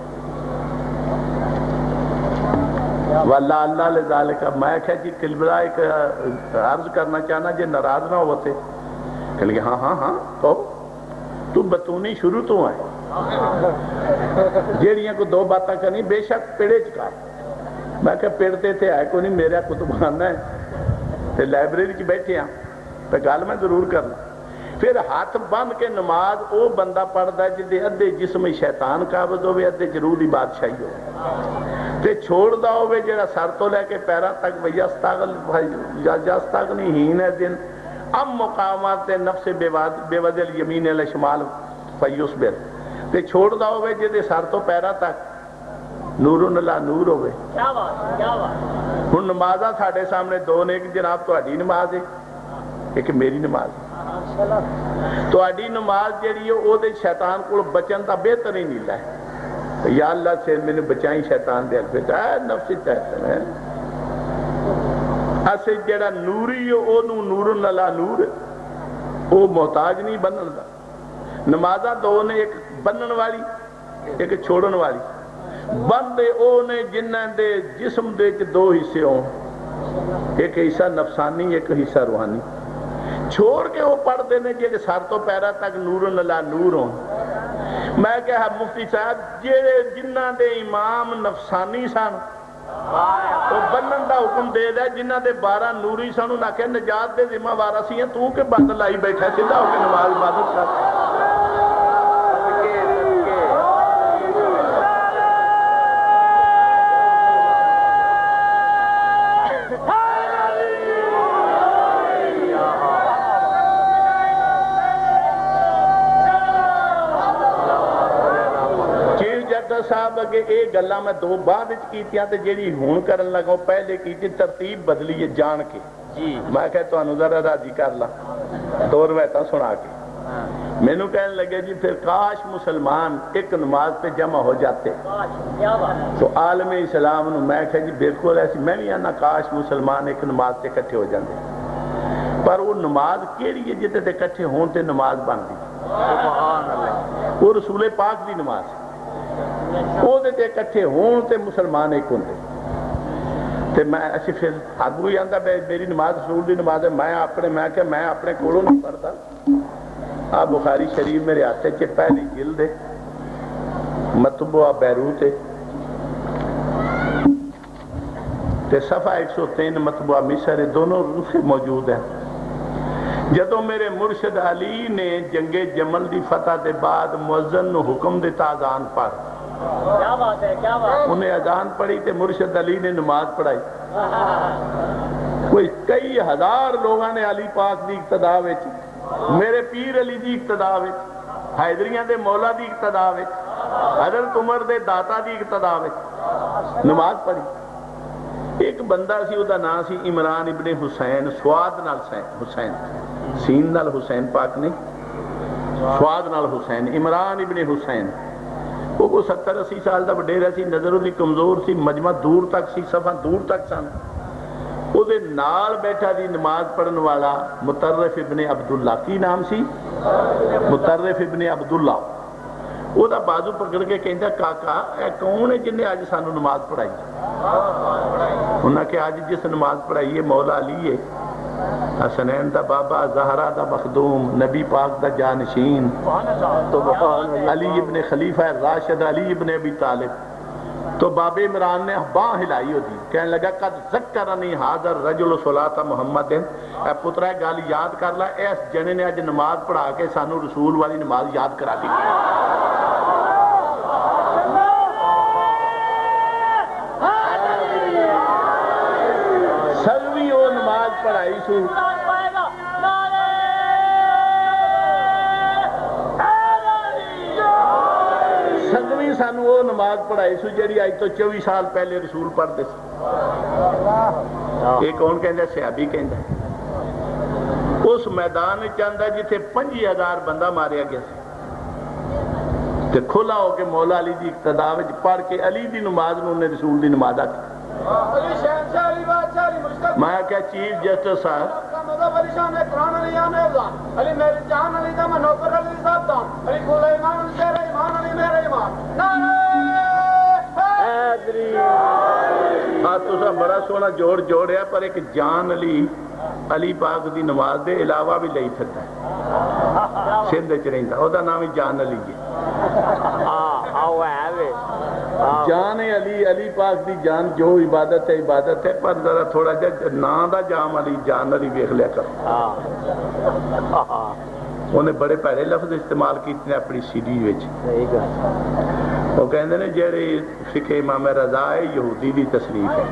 واللہ اللہ لذالک، میں کہا جی قلبلا ایک عرض کرنا چاہنا جے ناراض نہ ہوتے، کہ لگے ہاں ہاں ہاں تو تو بتونی شروع تو آئے جیڑیاں کو دو باتاں کرنی بے شک پیڑے چکا۔ میں کہا پیڑتے تھے آئے کو نہیں، میرا کتبانہ ہے تے لائبریری چ بیٹھے ہیں، پہ گال میں ضرور کرنا۔ پھر ہاتھ بند کے نماز او بندہ پڑھتا ہے جدے ادھے جسم شیطان قابض ہوئے، ادھے جروح دی بادشاہی ہوئے، تے چھوڑ دا ہوئے جڑا سر تو لے کے پیرا تک ویستاغل یستاغنی ہین ہے دن ام مقامات نفس بے وزل یمین الشمال فیصبر، تے چھوڑ دا ہوئے جدے سر تو پیرا تک نور علی نور ہوئے۔ ہن نمازاں ساڈے سامنے دو نے، ایک جناب تہاڈی نماز ہے، ایک میری نماز ہے۔ تہاڈی نماز جڑی ہے او دے شیطان کو بچن دا بہترین ہیلا ہے، یا اللہ سے میں نے بچائیں شیطان دے پہ اے نفس چاہتے ہیں اسے جڑا نوری ہے او نو نور علی نور، او محتاج نہیں بنن دا۔ نمازاں دو نے، ایک بنن والی ایک چھوڑن والی۔ بندے او نے جنہ دے جسم دے دو حصے ہوں، ایک حصہ نفسانی ایک حصہ روحانی، چھوڑ کے وہ پڑھتے ہیں جی سر تو پیرا تک نور علی نور ہوں۔ میں کہا مفتی صاحب جیڑے جنہ دے امام نفسانی سن وہ بنن دا حکم دے دے، جنہ دے بارہ نوری سن انہاں کہ نجات دے ذمہ وارا سی ہیں، تو کہ بند لائی بیٹھا سیدھا ہو کے نماز عبادت کر۔ صاحب اگے اے گلاں میں دو بعد وچ کیتیاں تے جیڑی ہون کرن لگا پہلے کیتی ترتیب بدلی ہے جان کے، جی میں کہ تانوں ذرا راضی کر لا دو روایتاں سنا کے۔ مینوں کہنے لگے جی پھر کاش مسلمان ایک نماز پہ جمع ہو جاتے تو عالم اسلام نو، میں کہ جی بالکل ایسی، میں بھی آنا کاش مسلمان ایک نماز تے اکٹھے ہو جاندے، پر وہ نماز کیڑی ہے جتے تے اکٹھے ہون تے نماز بن دی؟ سبحان اللہ، وہ رسول پاک دی نماز ہے، وہ دے اکٹھے ہون تے مسلمان ایک ہوندے۔ تے میں اسی پھر آگو ہی آندا میری نماز رسول دی نماز ہے، میں اپنے میں کہ میں اپنے کولوں نہیں پڑھتا۔ آ بخاری شریف میرے ہاتھ چ پہلی جلد ہے، مطبوعہ بیروت ہے، تے صفحہ ایک سو تین مطبوعہ مصر ہے، دونوں نسخے موجود ہیں۔ جدوں میرے مرشد علی نے جنگ جمل دی فتح دے بعد مؤذن نو حکم دیتا اذان پڑھ، کیا بات ہے کیا بات، انہیں اذان پڑھی تے مرشد علی نے نماز پڑھائی۔ کوئی کئی ہزار لوگاں نے علی پاک دی اقتداء وچ، میرے پیر علی دی اقتداء وچ، حیدریاں دے مولا دی اقتداء وچ، حضرت عمر دے داتا دی اقتداء وچ نماز پڑھی۔ ایک بندہ سی، دا نام سی عمران ابن حسین، سواد نال حسین، سین نال حسین پاک نہیں، سواد نال حسین، عمران ابن حسین۔ وہ کو ستر اسی سال دا وڈیرا سی، نظر دی کمزور سی، مجمع دور تک سی، صفحہ دور تک سن۔ او دے نال بیٹھا دی نماز پڑھن والا مطرف ابن عبداللہ، کی نام سی؟ مطرف ابن عبداللہ۔ وہ دا بازو پکڑ کے کہندا کاکا اے کون ہے جن نے اج سانو نماز پڑھائی؟ انہاں کہ اج جس نماز پڑھائی ہے مولا علی ہے، حسنین دا بابا، زہرا دا مخدوم، نبی پاک دا جانشین، علی ابن خلیفہ راشد علی ابن ابی طالب۔ تو باب عمران نے باں ہلائی ہو دی، کہنے لگا قد ذکرنی حاضر رجل صلاۃ محمد، اے پترا گل یاد کر لا، اس جنے نے اج نماز پڑھا کے سانو رسول والی نماز یاد کرا دی۔ سلوی وہ نماز پڑھائی سو، سدویں سانو وہ نماز پڑھائی سو جڑی اج تو چوبی سال پہلے رسول پڑھتے سے۔ یہ کون کہندا؟ صحابی کہندا۔ اس میدان چاندہ جتھے پنجی ہزار بندہ ماریا گیا سی تے کھلا ہو کے مولا علی دی اقتدا وچ پڑھ کے علی دی نماز نوں نے رسول دی نماز آکی۔ میں کیا چیف جسٹس صاحب ہاں تسا بڑا سونا جوڑ جوڑیا، پر ایک جان علی علی پاک دی نماز دے علاوہ بھی لئی پھردا ہے، سندھ وچ رہندا، او دا نام ہی جان علی ہے۔ جان علی، علی پاک دی جان جو عبادت ہے عبادت ہے، پر ذرا تھوڑا جا نام دا جام علی جان علی ویکھ لیا کرو۔ انہیں بڑے پیڑے لفظ استعمال کیتے ہیں اپنی سی ڈی وچ۔ وہ کہندے نے جڑی فقہ امام رضا ہے یہودی دی تصریف ہے۔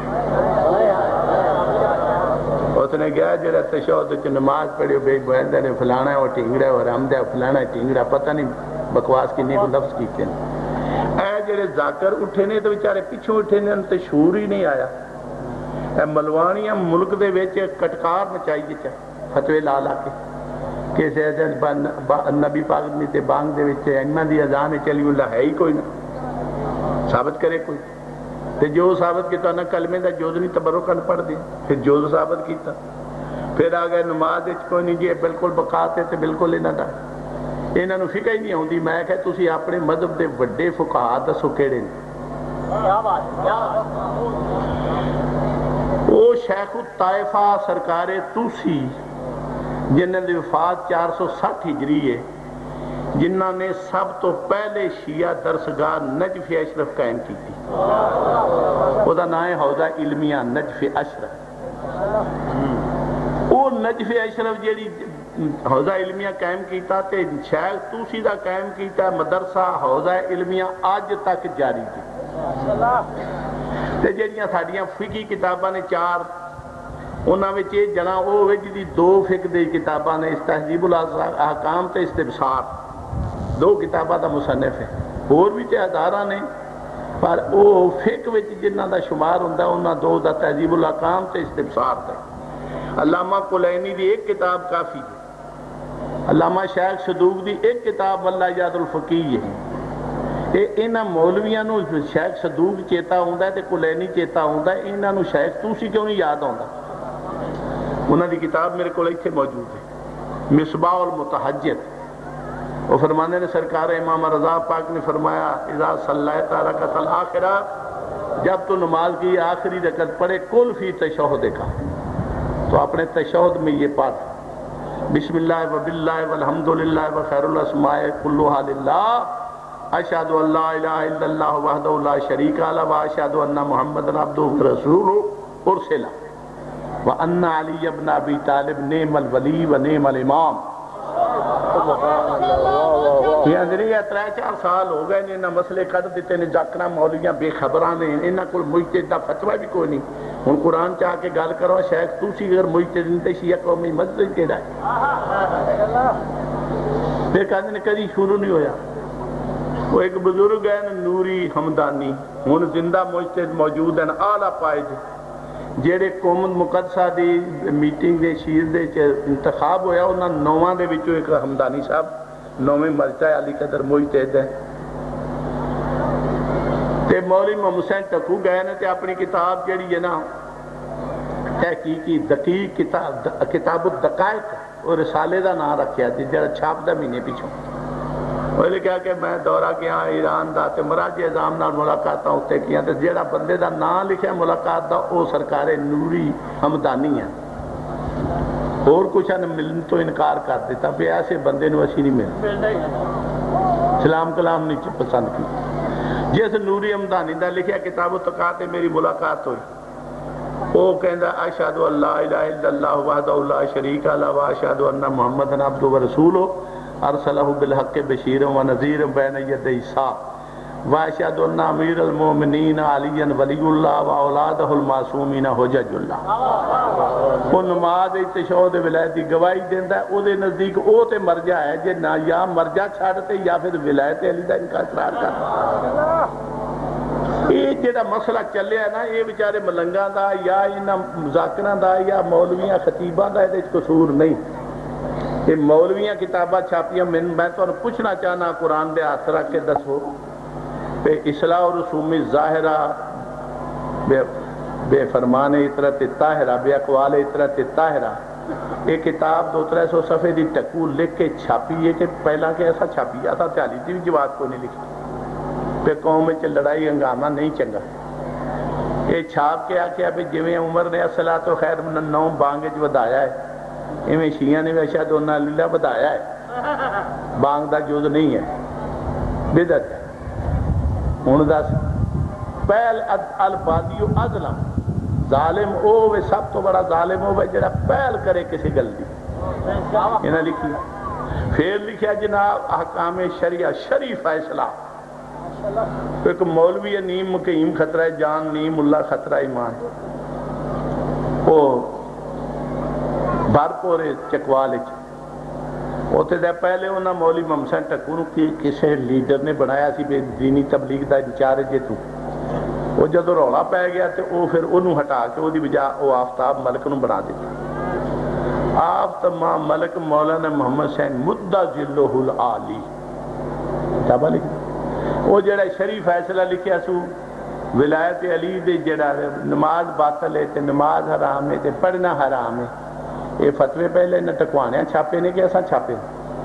اس نے کہا جڑا تشہد وچ نماز پڑھیو بے بہندے نے فلانا ہے وہ ٹینگڑا ہے اور حمدہ فلانا ہے ٹینگڑا، پتہ نہیں بکواس کنے کو لفظ کیتے ہیں۔ اے جڑے ذاکر اٹھے نے تو بیچارے پیچھوں اٹھے نے تے شعور ہی نہیں آیا۔ اے ملوانیاں ملک دے وچ کٹکار مچائی جچا فتوی لا لا کے کہ نبی پاک نے تے بانگ دے وچ انہاں دی اذان چلی اللہ ہے ہی کوئی نہ، ثابت کرے کوئی، تے جو ثابت کیتا نہ کلمے دا جوز نہیں تبرکن پڑھ دے، پھر جوز ثابت کیتا، پھر آ گئے نماز وچ کوئی نہیں جی بالکل بقات ہے تے بالکل انہاں دا انہاں نوں فقہ ہی نہیں آوندی۔ میں کہ تسی اپنے مذہب دے وڈے فقہا دسو کیڑے نے؟ وہ شیخ الطائفہ سرکار توسی جنہاں دی وفات چار سو سٹھ ہجری ہے، جنہاں نے سب تو پہلے شیعہ درسگاہ نجف اشرف قائم کی تھی، وہ دا نام ہے حوزہ علمیہ نجف اشرف۔ وہ نجف اشرف جیڑی حوزہ علمیہ قائم کیتا تے شیخ توسی دا قائم کیتا مدرسہ حوزہ علمیہ آج تک جاری تھی۔ تے جیڑیاں ساڈیاں فقہی کتاباں نے چار، انہاں وچ یہ جنا او ہوئے جدی دو فقہ دی کتاباں نے تہذیب الاحکام تے استبصار، دو کتاباں دا مصنف ہے، اور بھی تے ہزاراں نے، پر او فقہ وچ جنہاں دا شمار ہوندا انہاں دو دا تہذیب الاحکام تے استبصار تے۔ علامہ کلینی دی ایک کتاب کافی ہے، علامہ شیخ صدوق دی ایک کتاب واللہیات الفقیہ ہے۔ انہاں مولویاں نو شیخ صدوق چیتا ہوندا ہے تے کلینی چیتا ہوندا ہے، انہاں نو شیخ توسی کیوں نہیں یاد ہوندا؟ انہاں دی کتاب میرے کول ایتھے موجود ہے، مصباح المتحجر۔ وہ فرمانے نے سرکار امام رضا پاک نے فرمایا اذا صلیت رکعت الاخرہ، جب تو نماز کی آخری رکعت پڑھے کل فی تشہد کا، تو اپنے تشہد میں یہ پڑھ بسم اللہ وباللہ والحمدللہ وخیر الاسماء کلھا للہ، اشہد ان لا الہ الا اللہ وحدہ لا شریک لہ واشہد ان محمد عبدہ ورسولہ ارسلہ وان علی بن ابی طالب نعم الولی و نعم الامام۔ یہ اندری ہے ترے چار سال ہو گئے نے انہاں مسئلے کٹ دیتے نے، جاکنا مولویاں بے خبراں نے، انہاں کول مجتہد دا فتوی بھی کوئی نہیں۔ ہن قرآن چاہ کے گل کرو شیخ توسی اگر مجتہد نہیں تے شیعہ قومی مذہب کیڑا ہے؟ پھر کہندے نے کدی شروع نہیں ہویا۔ وہ ایک بزرگ ہے نوری حمدانی، ہن زندہ مجتہد موجود ہیں اعلیٰ پائے جیڑے قوم مقدسہ دی میٹنگ دے شیر دے انتخاب ہویا، انہاں نواں دے وچوں ایک حمدانی صاحب نویں مرچہ علی قدر مجتہد ہے۔ تے مولوی محمد حسین ٹکو گئے نے تے اپنی کتاب جیڑی ہے نا تحقیقی دقیق کتاب کتاب الدقائق اور رسالے دا نام رکھیا جڑا چھاپ دا مہینے پیچھوں، وہ لکھا کہ میں دورہ کیا ایران دا تے مراجع اعظام نال ملاقاتاں اتنے کیا تے جیڑا بندے دا نام لکھا ملاقات دا او سرکار نوری ہمدانی ہے، اور کچھ نے ملن تو انکار کر دیتا پہ ایسے بندے نو اسی نہیں ملتے، سلام کلام نہیں پسند کی۔ جس نوری ہمدانی دا لکھا کتاب و تقات میری ملاقات ہوئی، وہ کہندا اشہد ان لا الہ الا اللہ وحدہ لا شریک لہ و اشہد ان محمد عبدہ و رسولہ ارسلہ بالحق بشیرا و نذیرا بین یدی الساعۃ واشہد ان امیر المومنین علی ولی اللہ و اولادہ المعصومین حجج اللہ۔ وہ نماز تشہد ولایت دی گواہی دیندا ہے، او دے نزدیک او تے مرجع ہے جے نہ یا مرجع چھڈتے یا پھر ولایت علی دا انکار کرتا۔ یہ جڑا مسئلہ چلے ہے نا، یہ بیچارے ملنگاں دا یا انہاں مذاکراں دا یا مولویاں خطیباں دا یہ قصور نہیں، یہ مولویاں کتاباں چھاپیاں۔ میں میں تو پوچھنا چاہنا قرآن دے ہاتھ رکھ کے دسو کہ اصلاح و رسوم ظاہرہ بے, بے فرمان اطرت طاہرہ بے اقوال اطرت طاہرہ، یہ کتاب دو ترہ سو صفحے دی ٹکو لکھ کے چھاپی ہے کہ پہلا کہ ایسا چھاپی ہے تھا تیالی تھی بھی جواب کو نہیں لکھی پہ قوم میں لڑائی ہنگامہ نہیں چنگا۔ یہ چھاپ کے آکھیا بھی جویں عمر نے الصلاۃ و خیر من النوم بانگ جو ودایا ہے، ایویں شیعہ نے اشہد ان لا الہ الا اللہ ودایا ہے، بانگ دا جز نہیں ہے، بدعت ہے۔ ہن دس پہل البادی و ازلم، ظالم او وے سب تو بڑا ظالم ہوے جڑا پہل کرے کسی گل دی، انہاں لکھی۔ پھر لکھیا جناب احکام شریعہ شریف فیصلہ، ایک مولوی نیم مقیم خطرہ جان نیم اللہ خطرہ ایمان، وہ بھرپورے چکوال ہوتے دے پہلے انہاں مولوی ممسن ٹکو کی کسی لیڈر نے بنایا سی بے دینی تبلیغ دا انچارج جے تو، وہ جدو رولا پہ گیا تو وہ پھر انہوں ہٹا کے وہ دی بجا وہ آفتاب ملک نو بنا دیتا۔ آفتاب ملک مولانا محمد حسین مدہ ذلہ العالی کتابہ لکھ دی۔ وہ جڑا شریف فیصلہ لکھیا سو ولایت علی دے جڑا نماز باطل ہے تے نماز حرام ہے تے پڑھنا حرام ہے، یہ فتوے پہلے نہ ٹکوانے چھاپے نے کہ ایسا چھاپے،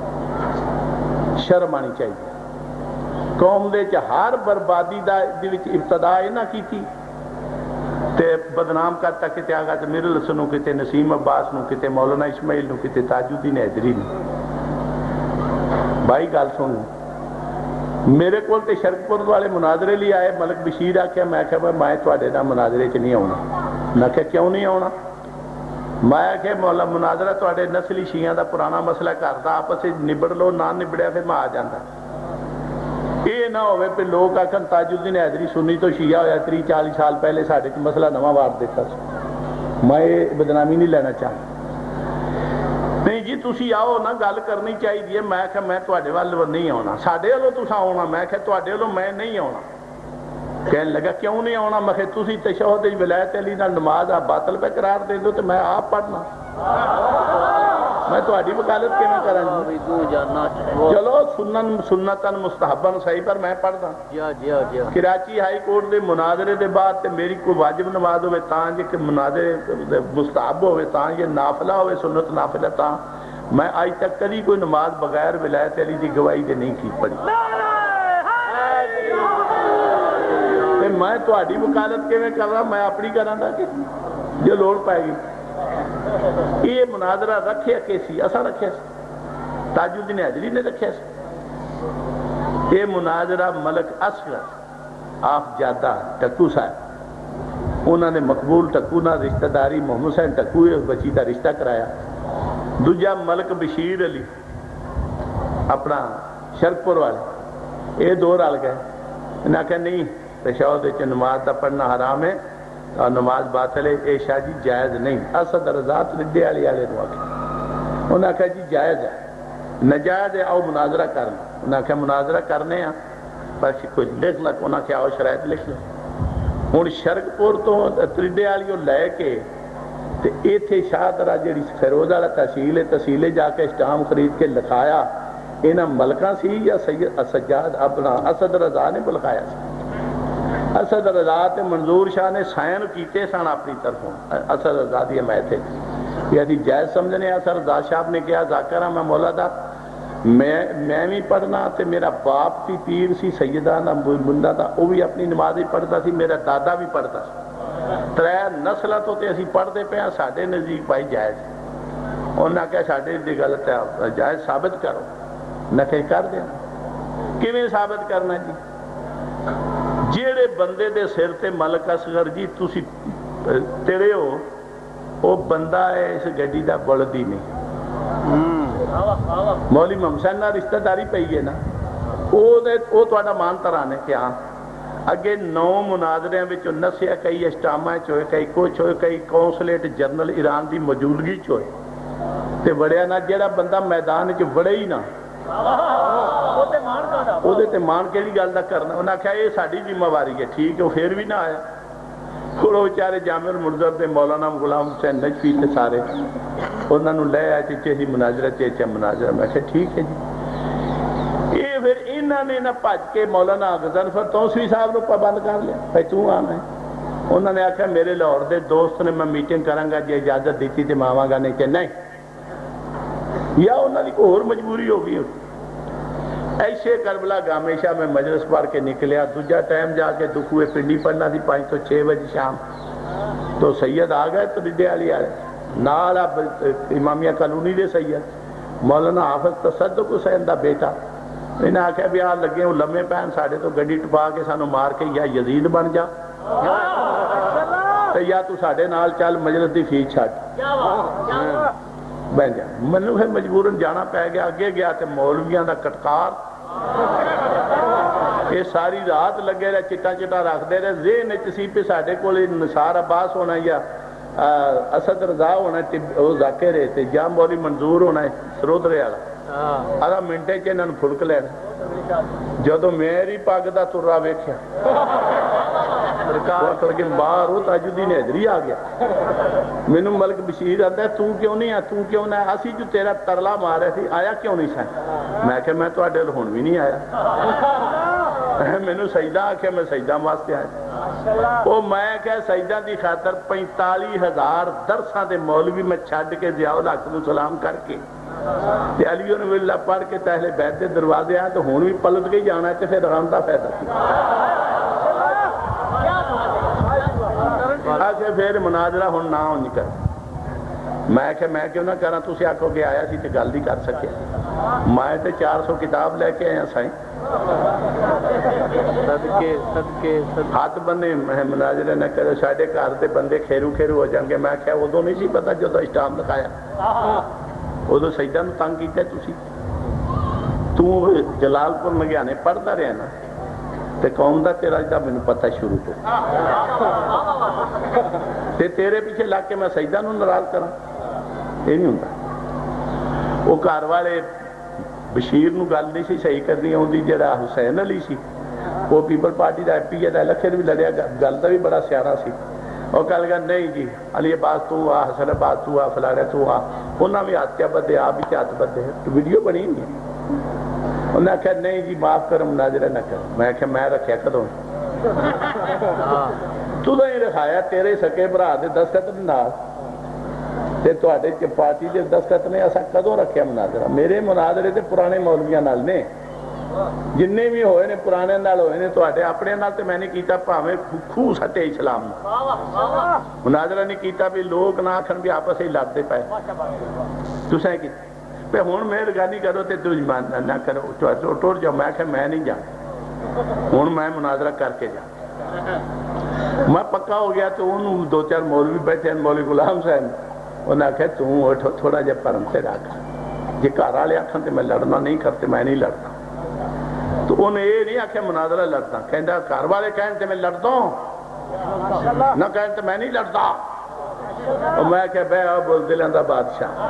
شرم آنی چاہیے۔ قوم دے ہر بربادی دا دی وچ ابتدا نہ کیتی تے بدنام کرتا کتے آگا تے میر الحسن نو کتے نسیم عباس نو کتے مولانا اسماعیل نو کتے تاج الدین حیدری نو۔ بھائی گل سنو، میرے کول تے شرکپور والے مناظرے لی آئے، ملک بشیر آکھیا میں کہا میں میں تواڈے نال مناظرے چ نہیں آونا۔ میں کہا کیوں نہیں آونا؟ میں کہا مولا مناظرہ تواڈے نسلی شیعہ دا پرانا مسئلہ کردا آپس وچ نبڑ لو، نہ نبڑیا پھر میں آ جاندا۔ یہ نہ ہوئے پہ لوگ آکھن تاج الدین حیدری سنی تو شیعہ ہویا تری چالیس سال پہلے ساڈے چ مسئلہ نواں وار دیتا سی۔ میں یہ بدنامی نہیں لینا چاہتا۔ نہیں جی تسی آؤ نا گل کرنی چاہیے، میں کہ میں تواڈے وال نہیں آنا، ساڈے والوں تساں آنا، میں کہ تواڈے والوں میں نہیں آنا۔ کہنے لگا کیوں نہیں آنا؟ میں کہ تسی تشہد ولایت علی نال نماز آپ باطل پہ قرار دے دو تو میں آپ پڑھنا، میں تواڈی وکالت کیوں کراں جی؟ چلو سنن سنتن مستحبن صحیح پر میں پڑھدا۔ کراچی ہائی کورٹ دے مناظرے دے بعد تے میری کوئی واجب نماز ہوئے تاں جے کہ مناظرے مستحب ہوئے تاں یہ نافلہ ہوئے سنت نافلہ تاں میں آج تک کبھی کوئی نماز بغیر ولایت علی دی گواہی دے نہیں کی پڑھی۔ میں تواڈی وکالت کیویں کر رہا؟ میں اپنی کراں گا کہ جو لوڑ پائے گی۔ یہ مناظرہ رکھیا کیسی؟ اساں رکھیا سی، تاج الدین حیدری نے رکھیا سی۔ یہ مناظرہ ملک اصغر آف جادہ ٹکو صاحب انہوں نے مقبول ٹکو نہ رشتہ داری محمد حسین ٹکو بچی کا رشتہ کرایا۔ دوجا ملک بشیر علی اپنا شرکپور والے، یہ دو رل گئے، انہیں کہا نہیں تشہد وچ نماز دا پڑھنا حرام ہے اور نماز باطل ہے، اے شاہ جی جائز نہیں۔ اسد رضا ردے والی والے نو آکھیا، انہاں کہا جی جائز ہے، نجائز ہے آؤ مناظرہ کرنا۔ انہاں کہا مناظرہ کرنے ہیں بس کچھ لکھ لکھ، انہاں کہا آؤ شرائط لکھ لو۔ ہن شرکپور تو تریڈے والی لے کے تے ایتھے شاہ درا جڑی فیروز والا تحصیل ہے، تحصیلے جا کے اسٹام خرید کے لکھایا، انہاں ملکاں سی یا سید سجاد اپنا اسد رضا نے بلکایا سی۔ اسد رضا تے منظور شاہ نے سائن کیتے سن اپنی طرفوں، اسد رضا دی حمایت ہے یہ جائز سمجھنے۔ اسد رضا صاحب نے کہا ذاکرہ میں مولا دا میں میں بھی پڑھنا تے میرا باپ بھی پیر سی سیدہ دا منڈا دا وہ بھی اپنی نماز ہی پڑھتا سی میرا دادا بھی پڑھتا سی ترے نسلوں تو تے اسی پڑھتے پے ہاں ساڈے نزدیک بھائی جائز انہاں کہا ساڈے دی غلط ہے جائز ثابت کرو نہ کہ کر دینا کیویں ثابت کرنا جی جیڑے بندے دے سر تے ملک اصغر جی تسی تیرے ہو وہ بندہ ہے اس گڈی دا بلدی نہیں مولی محمد نہ رشتہ داری پئی ہے نا وہ تھوڑا مان ترانے کہ ہاں اگے نو مناظرے وچوں نسیا کئی اسٹامہ ہوئے کئی کچھ ہوئے کئی کونسلیٹ جنرل ایران دی موجودگی چ ہوئے تے وڑیا نہ جیڑا بندہ میدان چ وڑے ہی نہ وہ تے مان کیڑی گل دا کرنا انہاں کہا یہ ساڈی ذمہ واری ہے ٹھیک ہے وہ پھر بھی نہ آیا پھر وہ بیچارے جامع المنذر دے مولانا غلام حسین نجفی تے سارے انہوں نے لے آئے چچے ہی مناظرہ چچے مناظرہ میں کہا ٹھیک ہے جی یہ پھر انہوں نے نہ پاج کے مولانا غضنفر توسوی صاحب نے پابند کر لیا بھائی تو آنا ہے انہوں نے آکھا میرے لاہور دے دوست نے میں میٹنگ کروں گا جی اجازت دیتی تے ماواں گا نہیں کہ نہیں یا انہوں نے کوئی اور مجبوری ہو گئی ایسے کربلا گامیشہ میں مجلس پڑھ کے نکلیا دوجا ٹائم جا کے دکھوے پنڈی پڑھنا تھی پانچ تو چھ بجے شام تو سید آ گئے تو ڈڈے والی آئے نالا امامیہ کالونی دے سید مولانا حافظ تصدق حسین دا بیٹا انہیں آخیا بھی آ لگے ہوں لمے پہن ساڑھے تو گڈی ٹپا کے سانو مار کے یا یزید بن جا تو یا تو ساڑھے نال چل مجلس دی فیس چھٹ بہن جا منو پھر مجبوراً جانا پہ گیا اگے گیا تے مولویاں دا کٹکار یہ ساری رات لگے رہے چٹا چٹا رکھ دے رہے ذہن چسی پہ ساڑھے کو نثار عباس ہونا یا اسد رضا ہونا وہ ذاکر ہے یا مولی منظور ہونا ہے سرود رہے والا آدھا منٹے چ انہوں پھڑک لینا جدو میری پگ دا ترا ویکھیا سرکار کے باہر ہو تاجدین حیدری آ گیا مینوں ملک بشیر آتا ہے تو کیوں نہیں ہے تو کیوں نہ ہے اسی جو تیرا ترلا مارے تھی آیا کیوں نہیں سن میں کہ میں تو اڈے ہن بھی نہیں آیا مینوں سجدہ آکھیا میں سجدہ واسطے آیا وہ میں کہ سجدہ دی خاطر پینتالی ہزار درساں دے مولوی میں چھڈ کے ضیاء الحق نوں سلام کر کے تے علی ونہ اللہ پڑھ کے اہل بیت دے دروازے آئے تو ہن بھی پلٹ کے جانا ہے تے پھر آن دا فائدہ کی آکھے پھر مناظرہ ہن نہ ہونی کر میں کہ میں کیوں نہ کراں تسی آکھو کہ آیا سی تے گل نہیں کر سکے میں تے چار سو کتاب لے کے آیا سائیں صدقے صدقے ہاتھ بنے میں مناظرہ نہ کرے ساڈے گھر دے بندے کھیرو کھیرو ہو جان گے میں کہ ادوں نہیں سی پتہ جدوں اسٹام لگایا ادو سجدہ نو تنگ کیتا تسی تو جلال پور مگیانے پڑھتا رہا نا تے قوم دا تیرا جدا میں پتہ شروع ہو تے تیرے پیچھے لگ کے میں سجدہ نو ناراض کرا یہ نہیں ہوتا وہ گھر والے بشیر نو گل نہیں سی صحیح کرنی آتی جڑا حسین علی سی وہ پیپل پارٹی دا ایم پی ہے لکھے بھی لڑیا گل دا بھی بڑا سیاح سی اور کہا لگا نہیں جی علی عباس تو آ حسن عباس تو آ فلانے تو آ انہاں بھی ہاتھ کیا بدے آپ بھی ہاتھ بدے تو ویڈیو بنی نہیں انہوں نے کہا نہیں جی معاف کر مناظرہ نہ کر میں کہا میں رکھیا کدوں تو تو ہی رکھایا تیرے سکے برا دے دستخط نال تے تواڈے چ پارٹی دے دستخط نے اسا کدوں رکھیا مناظرہ میرے مناظرے تے پرانے مولویاں نال نے جننے بھی ہوئے نے پرانے نال ہوئے نے تواڈے اپنے نال تے میں نے کیتا بھاویں کھو سٹے اسلام مناظرہ نہیں کیتا بھی لوگ نہ آکھن بھی آپس ہی لڑتے پے تساں کی پہ ہن مہربانی کرو تے تو ایمان نہ کرو ٹوٹ جاؤ میں کہ میں نہیں جانا ہن میں مناظرہ کر کے جا میں پکا ہو گیا تو انہوں دو چار مولوی بیٹھے ہیں مولوی غلام صاحب انہوں نے آخیا تو تھوڑا جا پرم سے رکھ جی گھر والے آخر تو میں لڑنا نہیں کرتے میں نہیں لڑتا تو انہیں یہ نہیں آخیا مناظرہ لڑتا کہنا گھر والے کہنے تو میں لڑتا ہوں نہ کہنے تو میں نہیں لڑتا اور میں کہ بے بول دلوں دا بادشاہ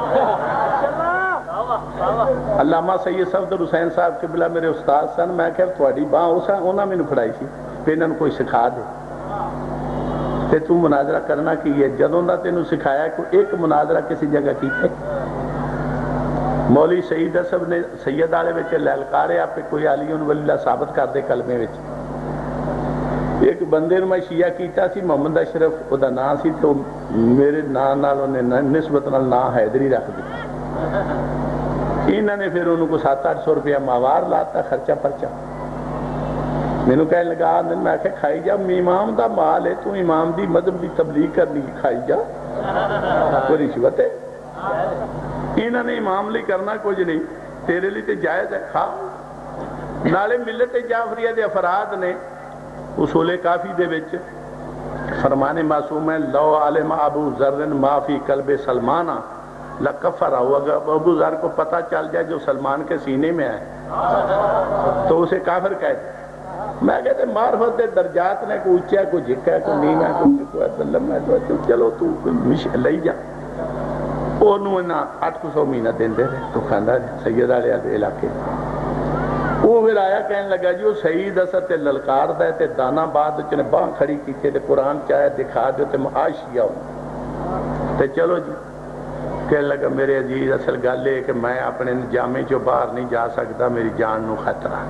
علامہ سید صفدر حسین صاحب قبلہ میرے استاد سن میں کہ تھوڑی باں انہوں نے پڑھائی سی پھر انہوں کو سکھا دے تے تو مناظرہ کرنا کی ہے جدوں دا تینوں سکھایا کوئی ایک مناظرہ کسی جگہ کیتے مولوی سعید صاحب نے سید والے وچ للکارے آپ کوئی علی ولی اللہ ثابت کر دے کلمے وچ ایک بندے میں شیعہ کیتا سی محمد اشرف او دا نام سی تو میرے نام نال انہیں نسبت نال نام حیدری رکھ دی انہوں نے پھر انہوں کو سات آٹھ سو روپیہ ماوار لاتا خرچہ پرچہ. مینوں کہنے لگا میں کہ کھائی جا امام دا مال ہے تو امام دی مذہب دی تبلیغ کرنی کھائی جا کوئی رشوت ہے. انہوں نے امام لی کرنا کچھ نہیں تیرے لی تے جائز ہے کھا. نالے ملت جعفریہ دے افراد نے اصول کافی دے وچ فرمان معصوم ہے لو عالم ابو ذر ما فی قلب سلمانہ لکفر ہو. اگر ابو ذر کو پتہ چل جائے جو سلمان کے سینے میں ہے تو اسے کافر کہتے. میں کہتے معرفت دے درجات نے کوئی اونچا ہے کوئی جھکا ہے کوئی نیم ہے کوئی لمبا ہے تو چلو تو لئی جا. انہوں نے آٹھ سو مہینہ دین دے رہے تو کھاندہ سید آلے علاقے. وہ پھر آیا کہنے لگا جی وہ سعید اثر تے للکار دے تے دانا بعد چنے باں کھڑی کی تے قرآن چاہے دکھا دے تے معاشیہ ہوں تے چلو جی. کہنے لگا میرے عزیز اصل گل ہے کہ میں اپنے جامع جو باہر نہیں جا سکتا میری جان نو خطرہ.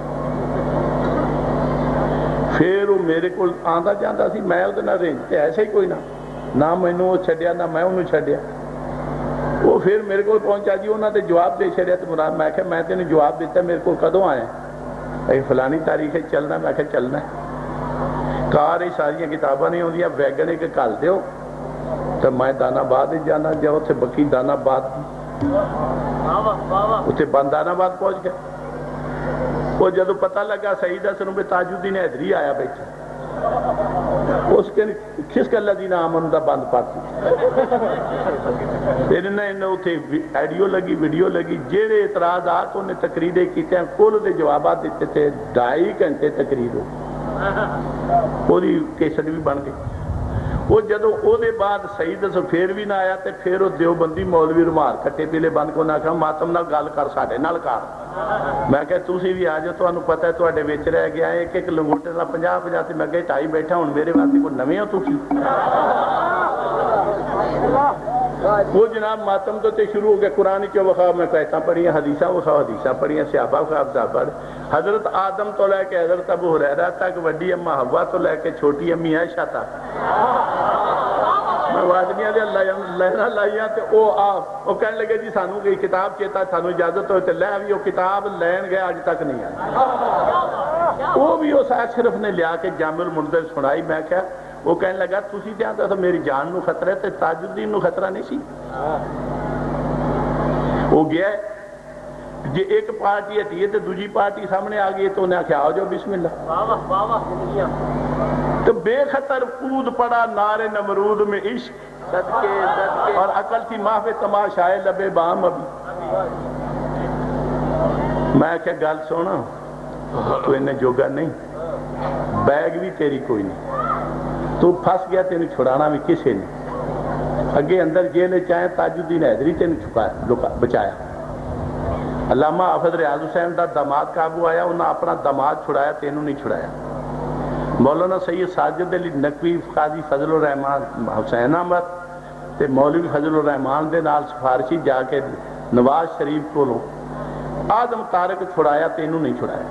پھر وہ میرے کو آندا جاندہ سی میں وہ نہ رینج تے ایسا ہی کوئی نہ نہ میں وہ چھڑیا نہ میں انہوں چھڑیا. وہ پھر میرے کو پہنچا جی انہوں نے جواب دے چھڑیا تو مراد میں کہ میں تینوں جواب دیتا میرے کو کدوں آئے اے فلانی تاریخ ہے چلنا. میں کہ چلنا ہے کار ہی ساری کتاباں نہیں ہوندیاں ویگن ایک کل دیو تو میں دانا بعد جانا جا اتنے بکی دانا بعد اتنے بند دانا بعد پہنچ گیا. وہ جدو پتہ لگا سعید حسن بن تاج الدین حیدری آیا بیٹھا اس کے کس کا الذین آمنوا دا بند پاتی پھر انہیں اتنے ایڈیو لگی ویڈیو لگی جیڑے اعتراضات انہیں تقریریں کیتے ہیں کل دے جوابات دیتے تھے ڈھائی گھنٹے تقریر ہو پوری کیسٹ بھی بن گئی. وہ جدو او دے بعد سعید حسن پھر بھی نہ آیا تے پھر وہ دیوبندی مولوی رومال کٹے پیلے بند کو نہ کہا ماتم نہ گل کر ساڑے نال کر. میں کہ تسی بھی آجو تو انہوں پتہ ہے تو اڈے ویچ رہ گیا ہے ایک ایک لنگوٹے نہ پنجاہ پنجاہ تے میں کہ ٹائی بیٹھا ہوں میرے واسطے کو نویں ہو تسی. وہ جناب ماتم تو تے شروع ہو گیا قرآن چو وخواہ میں کہتا پڑھیاں حدیثہ وخواہ حدیثہ پڑھیاں صحابہ وخواہ صحابہ حضرت آدم تو لے کے حضرت ابو ہریرہ تک وڈی اماں حوا تو لے کے چھوٹی امی عائشہ تک میں وادنیاں دے لہنا لائیاں تے او آپ وہ کہنے لگے جی سانوں کی کتاب چیتا سانوں اجازت ہوئے تے لے بھی وہ کتاب لین گئے آج تک نہیں آئی. وہ بھی اس اشرف نے لیا کے جامع المنذر سنائی. میں کہا وہ کہنے لگا تسی جانتا تو میری جان نو خطرہ ہے تے تاج الدین نو خطرہ نہیں سی. وہ گیا جی ایک پارٹی ہٹی ہے تو دوجی پارٹی سامنے آ گئی تو انہیں آخیا آؤ جو بسم اللہ تو بے خطر کود پڑا نار نمرود میں عشق صدقے صدقے اور عقل تھی ماہ پہ تماشائے لبے بام ابھی. میں کیا گل سونا تو انہیں جوگا نہیں بیگ بھی تیری کوئی نہیں تو پھنس گیا تینوں چھڑانا بھی کسے نہیں. اگے اندر جیلے چاہیں تاج الدین حیدری تینوں چھپایا بچایا. علامہ حافظ ریاض حسین دا داماد قابو آیا انہاں اپنا داماد چھڑایا تینوں نہیں چھڑایا. مولانا سید ساجد علی نقوی قاضی فضل الرحمان حسین احمد تے مولوی فضل الرحمان دے نال سفارشی جا کے نواز شریف کو لو آدم طارق چھڑایا تینوں نہیں چھڑایا.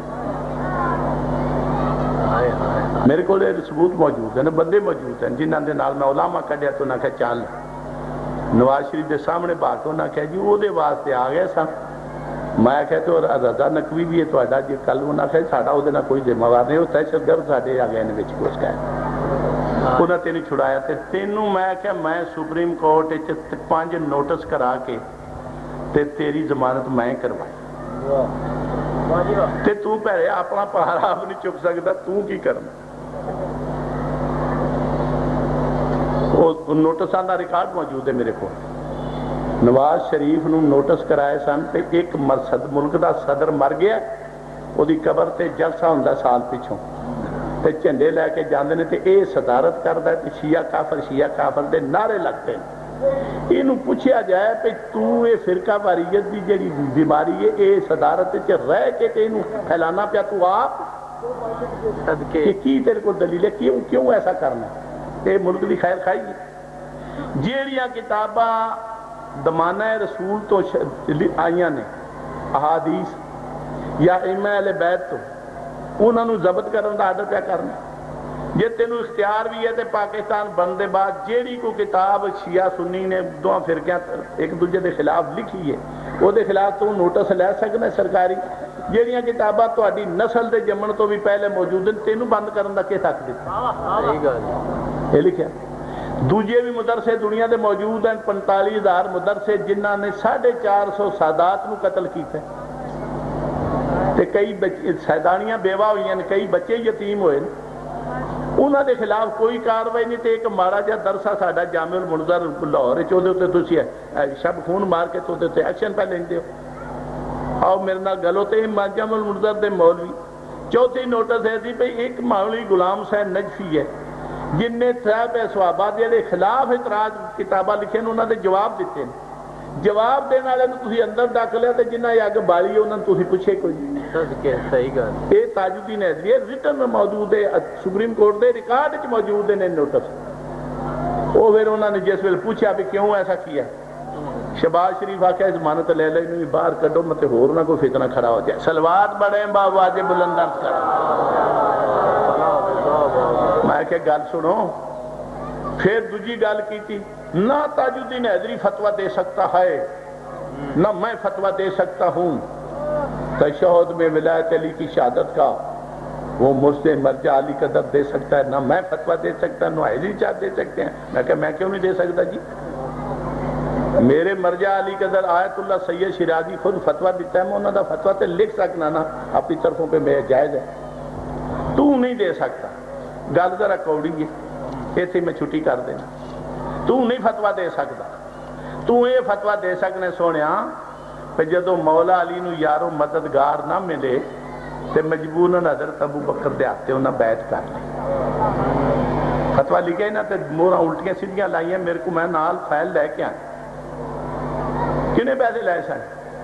میرے کو ثبوت موجود ہیں بندے موجود ہیں جنہاں دے نال میں علامہ کڈیا تو نہ کہ چل نواز شریف دے سامنے بات تو نہ کہ جی وہ دے واسطے آ گئے سن. میں کہتے ہو رضا نقوی بھی ہے تو اڈا جی کل وہ نہ کہ ساڑا ہو دینا کوئی ذمہ وار نہیں ہوتا ہے شدگر ساڑے آ گئے نے بچ کچھ کہا انہاں تینوں چھڑایا تے تینوں میں کہ میں سپریم کورٹ پانچ نوٹس کرا کے تے تیری ضمانت میں کروائی تے تو پہلے اپنا پہارا آپ نہیں چک سکتا تو کی کرنا. نوٹساں دا ریکارڈ موجود ہے میرے کو. نواز شریف نو نوٹس کرائے سن تے ایک ملک دا صدر مر گیا وہ دی قبر تے جلسہ ہوندا سال پچھوں تے جھنڈے لے کے جاندے نے تے اے صدارت کردا ہے تے شیعہ کافر شیعہ کافر دے نعرے لگتے ہیں. اینو پوچھیا جائے کہ تو اے فرقہ واریت دی جڑی بیماری ہے اے صدارت وچ رہ کے تے اینو پھیلانا پیا تو آپ صدقے کہ کی تیرے کو دلیل ہے کیوں کیوں ایسا کرنا اے ملک دی خیر خواہی ہے. جیڑیاں کتاباں دمانہ رسول تو آئیاں نے احادیث یا ائمہ اہل بیت تو انہوں نے ضبط کرنے دا آرڈر پیا کرنا. جے تینوں اختیار بھی ہے تے پاکستان بندے بعد جیڑی کو کتاب شیعہ سنی نے دو فرقیاں ایک دوسرے دے خلاف لکھی ہے وہ دے خلاف تو نوٹس لے سکنا سرکاری جہاں کتاباں تہاڈی نسل دے جمن تو بھی پہلے موجود ہیں تینوں بند کرن دا کیا حق دیتا یہ لکھیا دوجے بھی مدرسے دنیا دے موجود ہیں پنتالی ہزار مدرسے جنہاں نے ساڑھے چار سو سادات نو قتل کیتے تے کئی سیدانیاں بیوہ ہوئی ہیں کئی بچے یتیم ہوئے انہاں دے خلاف کوئی کاروائی نہیں تے ایک مارا جا درسا ساڈا جامع المنظر لاہور چودے ہوتے تسی شب خون مار کے تو ہوتے ایکشن پہ لیں دے آؤ میرے نال گل ہوتے جامع المنظر دے مولوی چوتھی نوٹس ہے سی بھئی ایک مولوی غلام حسین نجفی ہے جن نے صاحب صحابہ دے خلاف اعتراض کتاباں لکھے انہوں نے جواب دیتے ہیں جواب دینے والے تسی اندر ڈک لیا تے جنہاں یہ اگ بالی انہوں نے تسی پوچھے کوئی صحیح گل یہ تاج الدین حیدری ریٹن موجود ہے سپریم کورٹ دے ریکارڈ وچ موجود ہیں نوٹس وہ پھر انہوں نے جس ویل پوچھا بھی کیوں ایسا کیا شہباز شریف آکھیا ضمانت لے لے انہوں باہر کڈو مت ہور نہ کوئی فتنہ کھڑا ہو جائے سلوات بڑے با واجب بلند کر میں کہ گل سنو پھر دوجی گل کی تھی نہ تاج الدین حیدری فتویٰ دے سکتا ہے نہ میں فتویٰ دے سکتا ہوں تشہد میں ولایت علی کی شہادت کا وہ مجھ سے مرجع علی قدر دے سکتا ہے نہ میں فتویٰ دے سکتا نہ حیدری چاہ دے سکتے ہیں میں کہ میں کیوں نہیں دے سکتا جی میرے مرجع علی قدر آیت اللہ سید شیرازی خود فتویٰ دیتا ہے میں انہوں نے فتویٰ تے لکھ سکنا نا اپنی طرفوں پہ میرے جائز ہے تو نہیں دے سکتا گل ذرا کوڑی ہے یہ تھی میں چھٹی کر دینا تو نہیں فتویٰ دے سکتا تو یہ فتویٰ دے سکنے سونیا کہ جدو مولا علی نو یارو مددگار نہ ملے تے مجبورن حضرت ابو بکر دے آتے انہاں بیعت کر لی فتویٰ لکھے نا تے مورا الٹیاں سیدھیاں لائیاں میرے کو میں نال فائل لے کے آئیں کنے پیسے لائے سائیں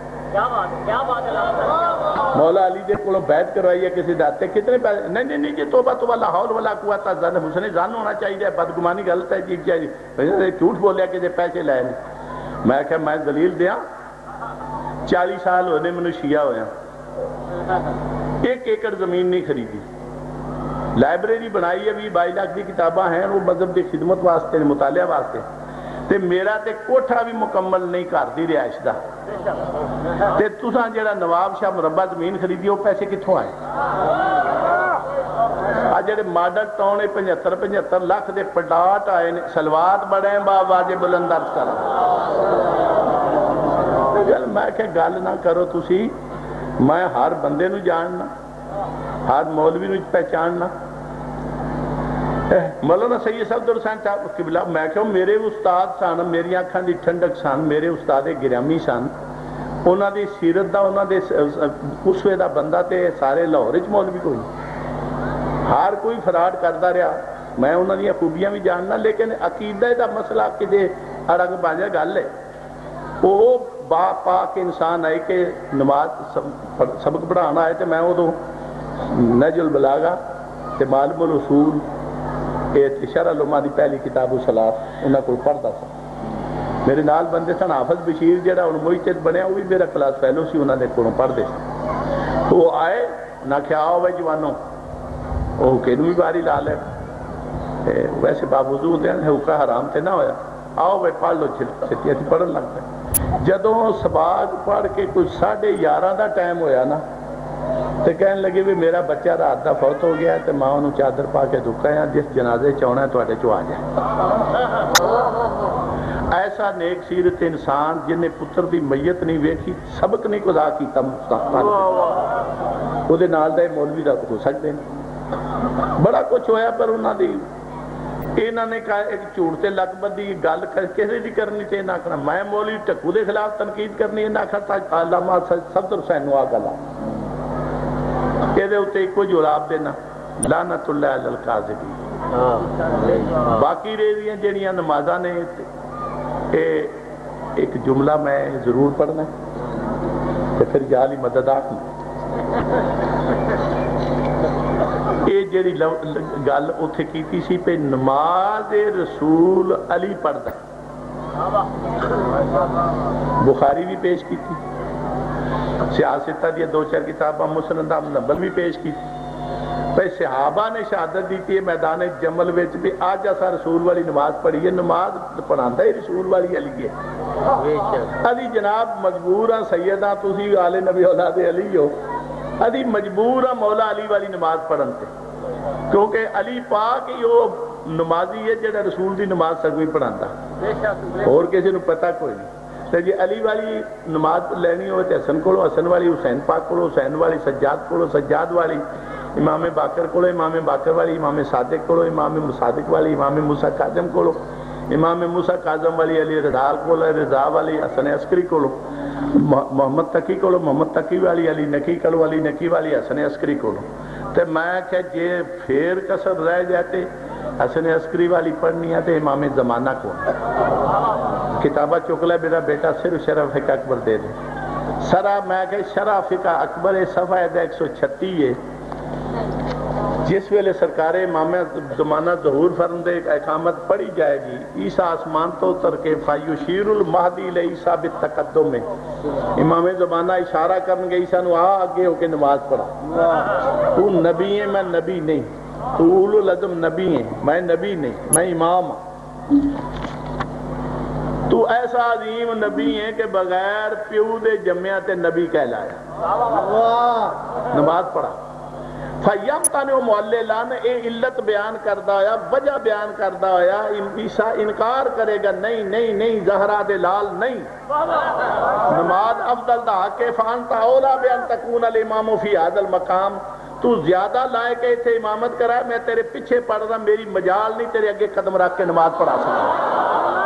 مولا علی دے کولوں بیعت کروائی ہے کسی داتے کتنے پیسے نہیں نہیں نہیں جی توبہ توبہ لا حول ولا قوت الا حسن زن ہونا چاہیے بدگمانی غلط ہے جی چاہیے جھوٹ بولیا کہ پیسے لائے نہیں میں کہ میں دلیل دیاں چالیس سال ہونے میں شیعہ ہویا ایک ایکڑ زمین نہیں خریدی لائبریری بنائی ہے بھی بائی لاکھ دی کتاباں ہیں وہ مذہب دی خدمت واسطے مطالعہ واسطے تے میرا تے کوٹھا بھی مکمل نہیں کر دی رہائش دا تے تساں جڑا نواب شاہ مربع زمین خریدی وہ پیسے کتھوں آئے آج جڑے ماڈل ٹاؤن پچہتر پچہتر لاکھ دے پلاٹ آئے سلوات بڑے با واجب بلند عرض کر گل میں کہ گل نہ کرو تسی میں ہر بندے نو جاننا ہر مولوی نو پہچاننا مولانا سید صفدر حسین صاحب قبلہ میں کہوں میرے استاد سن میری آنکھاں دی ٹھنڈک سن میرے استاد گرامی سن انہاں دی سیرت دا انہاں دے اسوے دا بندہ تے سارے لاہور وچ مولوی کوئی ہر کوئی فراڈ کردا رہا میں انہاں دی خوبیاں بھی جاننا لیکن عقیدہ دا مسئلہ کہ جے اڑگ باجا گل ہے وہ با پاک انسان آئے کہ نماز سبق پڑھانا آئے تے میں ادو نہج البلاغہ تے معلوم الاصول شرح العلماء دی پہلی کتاب الصلاۃ انہاں کو پڑھدا سا میرے نال بندے سن حافظ بشیر جڑا ہن مجتہد بنیا وہ بھی میرا کلاس فیلو سی انہاں دے کولوں پڑھدے سی وہ آئے نہ کہ آؤ بھائی جوانوں وہ کینوں بھی باری لا لے ویسے باوضو ہوندے ہیں حکا حرام تے نہ ہویا آؤ بھائی پڑھ لو چھتی اسی پڑھن لگ پے جدوں سباق پڑھ کے کچھ ساڑھے یارہ دا ٹائم ہویا نا تو کہنے لگے بھی میرا بچہ رات دا فوت ہو گیا تو ماں انہوں چادر پا کے دکھا ہے جس جنازے چاہنا ہے تو آٹے چو آ جائے ایسا نیک سیرت انسان جنہیں پتر دی میت نہیں ویکھی سبق نہیں قضا کیتا وہ دے نال دے مولوی دا ہو سکتے ہیں بڑا کچھ ہویا پر انہوں دی انہوں نے کہا ایک چوڑتے لگ بدی گل کسی دی کرنی چاہیے نہ کرنا میں مولوی ٹکو دے خلاف تنقید کرنی ہے نہ کرتا علامہ صفدر حسین نو آ گلا یہ دے ہوتے کوئی جواب دینا لعنت اللہ علی القاذبین باقی ریزیاں جڑیاں نمازاں نے ایک جملہ میں ضرور پڑھنا ہے تو پھر جعلی مدد آکھنا یہ جڑی گل اتھے کیتی سی پہ نماز رسول علی پڑھدا بخاری بھی پیش کیتی سیاستہ دیا دو چار کتاباں مسند احمد حنبل بھی پیش کی پہ صحابہ نے شہادت دیتی ہے میدان جمل وچ بھی آج اسا رسول والی نماز پڑھی ہے، نماز پڑھاندا ہی رسول والی علی ہے۔ علی جناب مجبور ہاں سیدہ تسی آل نبی اولاد علی ہو، علی مجبور ہاں مولا علی والی نماز پڑھن تے، کیونکہ علی پاک ہی وہ نمازی ہے جڑا رسول دی نماز سگوی پڑھاندا، اور کسی نو پتہ کوئی نہیں۔ تو جی علی والی نماز لینی ہوئے تو حسن کولو، حسن والی حسین پاک کولو، حسین والی سجاد کولو، سجاد والی امام باقر کولو، امام باقر والی امام صادق کولو، امام صادق والی امام موسیٰ کاظم کولو، امام موسیٰ کاظم والی علی رضا کولو، رضا والی حسن عسکری کولو، محمد تقی کولو، محمد تقی والی علی نقی کولو، علی نقی والی حسن عسکری کولو۔ تو میں کہ جے پھر کسر رہ جاتے حسن عسکری والی پڑھنی ہے تو امام زمانہ کو کتابہ چکلے میرا بیٹا صرف شرح فقہ اکبر دے دے، سرا میں کہ شرح فقہ اکبر صفحہ ایک سو چھتی ہے، جس ویلے سرکار امام زمانہ ظہور فرمدے اقامت پڑھی جائے گی، عیسیٰ آسمان تو اتر کے فیشیر المہدی لعیسیٰ بالتقدم میں امام زمانہ اشارہ کرن گے عیسیٰ نو آ آگے ہو کے نماز پڑھا، تو نبی ہے میں نبی نہیں، تو اولو العزم نبی ہیں میں نبی نہیں میں امام ہوں، تو ایسا عظیم نبی ہے کہ بغیر پیو دے جمعہ تے نبی کہلایا، نماز پڑھا۔ فَيَمْتَنِ مُعَلِّلَانِ اے علت بیان کردہ آیا، وجہ بیان کردہ آیا، عیسیٰ انکار کرے گا نہیں نہیں نہیں زہرا دے لال نہیں، نماز افضل دا حق فانتا اولا بیان تکون الامام فی هذا المقام، تو زیادہ لائق ہے تھے امامت کرا، میں تیرے پیچھے پڑھ رہا میری مجال نہیں تیرے اگے قدم رکھ کے نماز پڑھا سکتا۔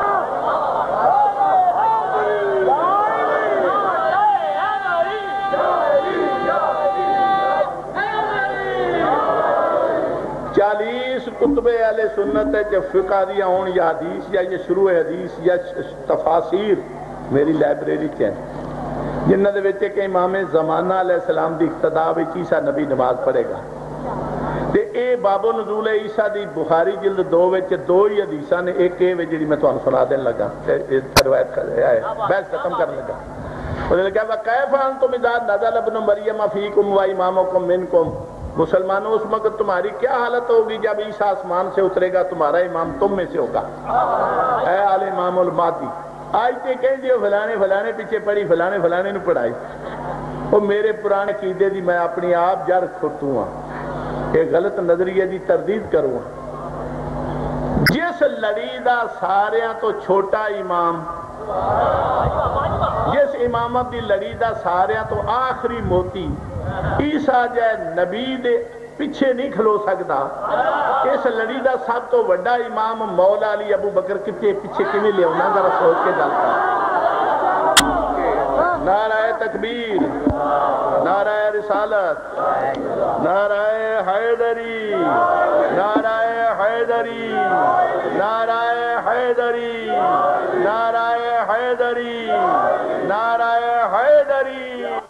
چالیس کتبے اہل سنت ہے جو فقہ دیا ہون یا حدیث یا یہ شروع حدیث یا تفاسیر میری لائبریری چاہیں جنہ دے وچے کہ امام زمانہ علیہ السلام دی اقتداء وچ عیسیٰ نبی نماز پڑھے گا، تے اے باب و نزول عیسیٰ دی بخاری جلد دو وچ دو ہی حدیثاں نے، ایک اے وچ جڑی میں تانوں سنا دین لگا روایت کر رہا ہے بحث ختم کرنے لگا، انہوں نے کہا وَكَيْفَ أَنْتُمْ إِذَا نَزَلَ ابْنُ مَرْيَمَ فِيكُمْ وَإِمَامُكُمْ مِنْكُمْ، مسلمانوں اس وقت تمہاری کیا حالت ہوگی جب عیسیٰ آسمان سے اترے گا تمہارا امام تم میں سے ہوگا، اے آل امام المہدی، آج تے کہیں دیو فلانے فلانے پیچھے پڑھی فلانے فلانے نے پڑھائی، وہ میرے پرانے قیدے دی میں اپنی آپ جر کھٹوں ہاں، ایک غلط نظریے دی تردید کروں ہاں، جس لڑی دا ساریاں تو چھوٹا امام، جس امامت دی لڑی دا ساریاں تو آخری موتی، عیسیٰ جائے نبی دے پیچھے نہیں کھلو سکتا، اس لڑی دا سب تو وڈا امام مولا علی ابو بکر کتے پیچھے کیویں لے ہونا ذرا سوچ کے جلتا۔ نعرہ تکبیر، نعرہ رسالت، نعرہ حیدری، نعرہ حیدری، نعرہ حیدری، نعرہ حیدری، نعرہ حیدری۔